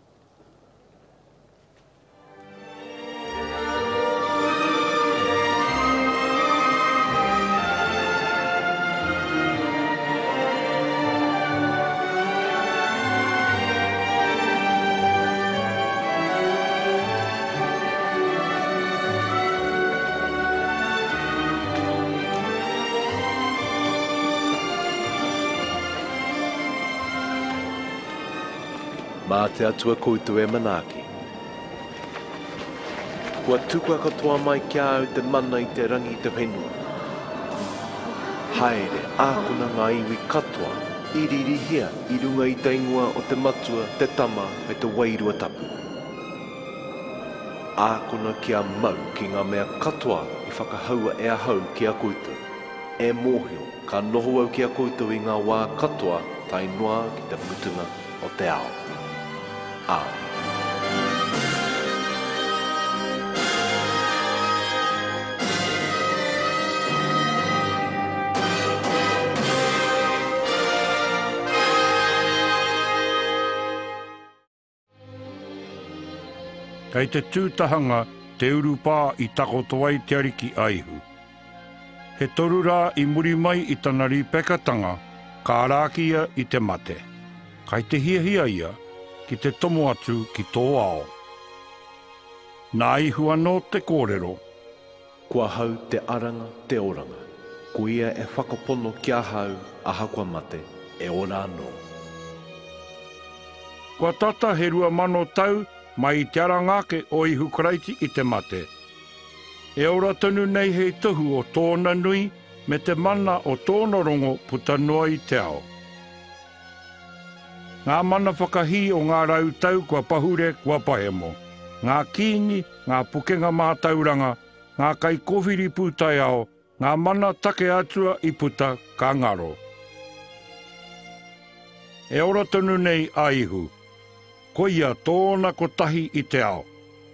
Mā te atua koutou e manaki. Kua tukua katoa mai kia au te mana I te rangi te whenua. Haere, ākuna ngā iwi katoa, iririhia I runga I te ingoa o te matua, te tama me te wairua tapu. Ākuna kia mau ki ngā mea katoa I whakahaua e ahau ki a koutou. E mōhio, ka noho au ki a koutou I ngā wā katoa tai noa ki te mutunga o te ao. Kei te tūtahanga te urupā I takotoa I te ariki aihu. He toru rā I muri mai I tana ripekatanga, ka rākia I te mate. Kei te hiahia ia, ki te tomo atu ki tō ao. Nā ihu anō te kōrero. Kua hau te aranga te oranga. Ko ia e whakapono kia hau aha kua mate e ora anō. Kua tata he 2 mano tau mai I te arangake o ihu karaiti I te mate. E ora tonu nei hei tohu o tōna nui me te mana o tōna rongo puta noa I te ao. Ngā mana whakahi o ngā rautau kua pahure kua pahemo. Ngā kīngi, ngā pukenga mātauranga, ngā kai kowhiri pūtai ao, ngā mana take atua I puta ka ngaro. E ora tonu nei a ihu. Ko ia tōna kotahi I te ao.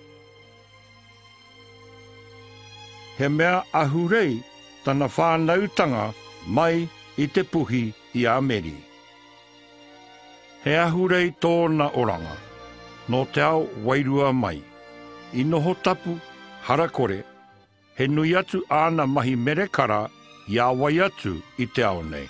He mea ahurei tana whānautanga mai I te puhi I Ameri. He ahurei tōna oranga, no te ao wairua mai. I noho tapu, harakore, he nui atu āna mahi merekara I a wai atu I te ao nei.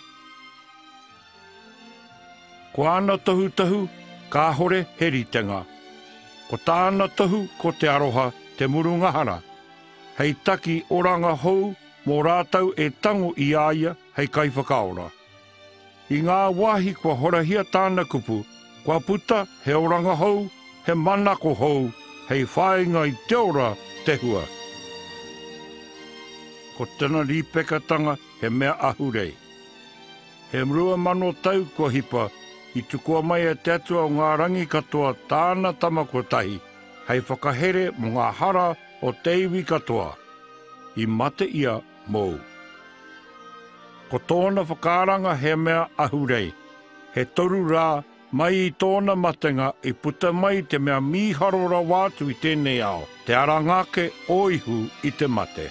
Ko āna tohu, ka hore he ritenga. Ko tāna tohu ko te aroha te murungahara. Hei taki oranga hou mō rātau e tango I aia hei kai whakaora. I ngā wahi kua horahia tāna kupu, kua puta he oranga hou, he manako hou, hei whainga I te ora te hua. Ko tēnā ripekatanga he mea ahurei. He 2 mano tau kua hipa, I tukua mai e te atua o ngā rangi katoa tāna tamakotahi, hei whakahere mo ngā hara o te iwi katoa. I mate ia mou. Ko tōna whakaranga he mea ahurei. He toru rā mai I tōna matenga I puta mai te mea miharora wātu I tēnei ao. Te arangake oihu I te mate.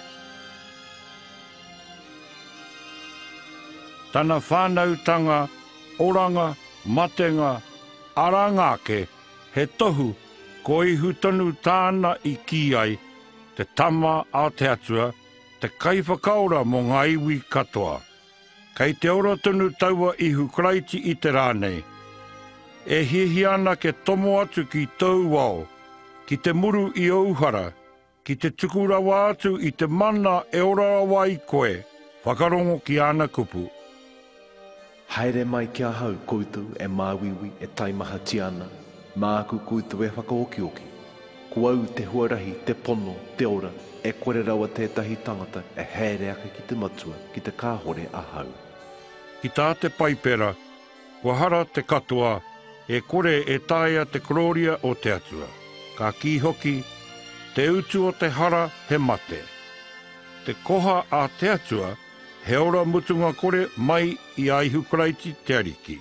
Tana whānautanga, oranga, matenga, arangake, he tohu, ko ihu tonu tāna I ki ai, te tama a te atua, te kaiwhakaora mo ngā iwi katoa. Kei te ora tonu taua ihu karaiti I te rānei. E hihi ana ke tomo atu ki tau wao, ki te muru i auhara, ki te tukurawa atu i te mana e ora awa i koe, whakarongo ki ana kupu. Haere mai kia hau koutou e māwiwi e taimaha tiana, māku koutou e whakaokioki. Kuau te huarahi, te pono, te ora, e kore rawa tētahi tangata e haere ake ki te matua, ki te kāhore a hau. Ki tā te paipera, kua hara te katoa, e kore e tāia te kororia o te atua. Ka ki hoki, te utu o te hara he mate. Te koha a te atua, he ora mutunga kore mai i aihu karaiti te ariki.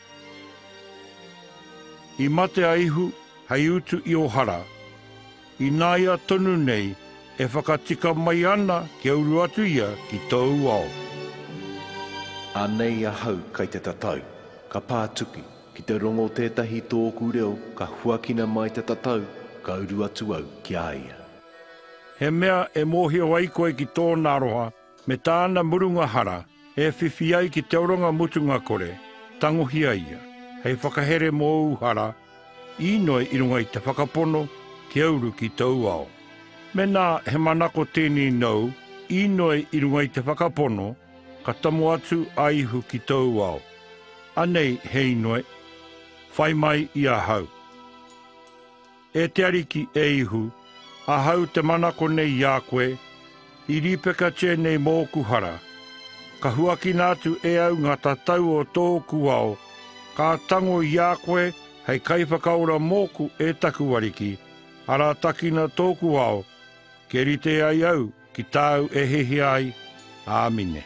I mate aihu, hei utu i o hara. I nāia tonu nei, e whakatika mai ana ki auru atu ia ki tau ao. Anei a hau kai te tatau, ka pātuki, ki te rongo tētahi tōku reo, ka huakina mai te tatau, ka uru atu au ki aia. He mea e mōhio ai koe ki tōna roha, me tāna murunga hara, e whiwhi ai ki te oronga mutunga kore, tangohi aia, hei whakahere mō uhara, i noi i runga i te whakapono, ki auru ki tau ao. Me nā he manako tēnei nau, i noi i runga i te whakapono, ka tamu atu aihu ki tau ao. Anei hei noi, whai mai i a hau. E te ariki e ihu, a hau te manako nei i a koe, i ripeka te nei mōku hara. Ka huaki nātu e au ngā tatau o tōku ao, ka tango i a koe, hei kaiwhakaura mōku e taku wariki, ara takina tōku ao, ke rite ai au, ki tāu e hehi ai, āmine.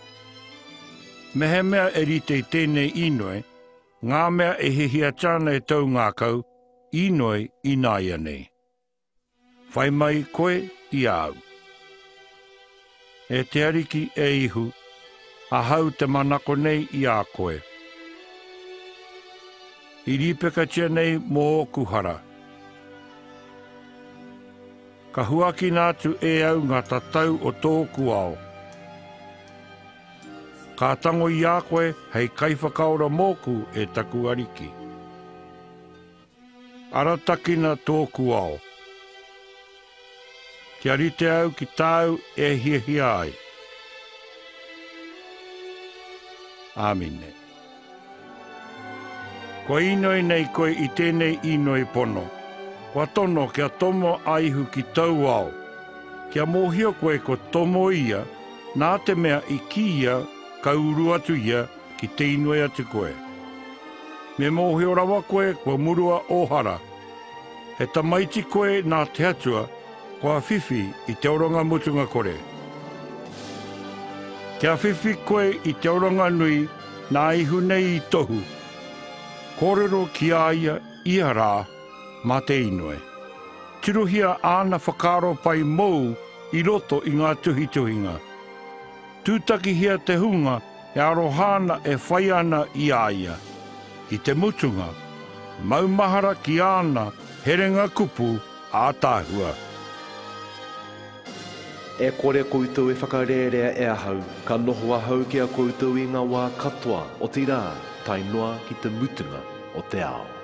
Mehe mea e rite i tēnei inoe, ngā mea e hehia tāna e tau ngā kau, inoe i nāia nei. Whai mai koe i au. E te ariki e ihu, a hau te manako nei i a koe. I ripeka tia nei mō kuhara. Ka huaki nātu e au ngā tatau o tōku ao. Ka tango i a koe hei kaiwhakaora mōku e taku ariki. Aratakina tōku ao. Kia rite au ki tāu e hiahia ai. Āmine. Ko inoi nei koe i tēnei inoi pono. Kua tono kia tomo aihu ki tau ao. Kia mōhio koe ko tomo ia, nā te mea i ki ia, ka uru atu ia, ki te inoi atu koe. Me mōhio rawa koe kua murua ohara. He tamaiti koe nā te atua, kua whiwhi i te oronga mutunga kore. Kia whiwhi koe i te oronga nui, nā ihu nei i tohu. Kōrero ki aia ia rā, mā te inoe. Tirohia āna whakaro pai mou i roto i ngā tuhituhinga. Tūtaki hia te hunga e arohana e whai ana i aia. I te mutunga, maumahara ki āna herenga kupu a tāhua. E kore koutou e whakarerea e ahau, ka noho ahau ki a koutou i ngā wā katoa o te rā, tai noa ki te mutunga o te ao.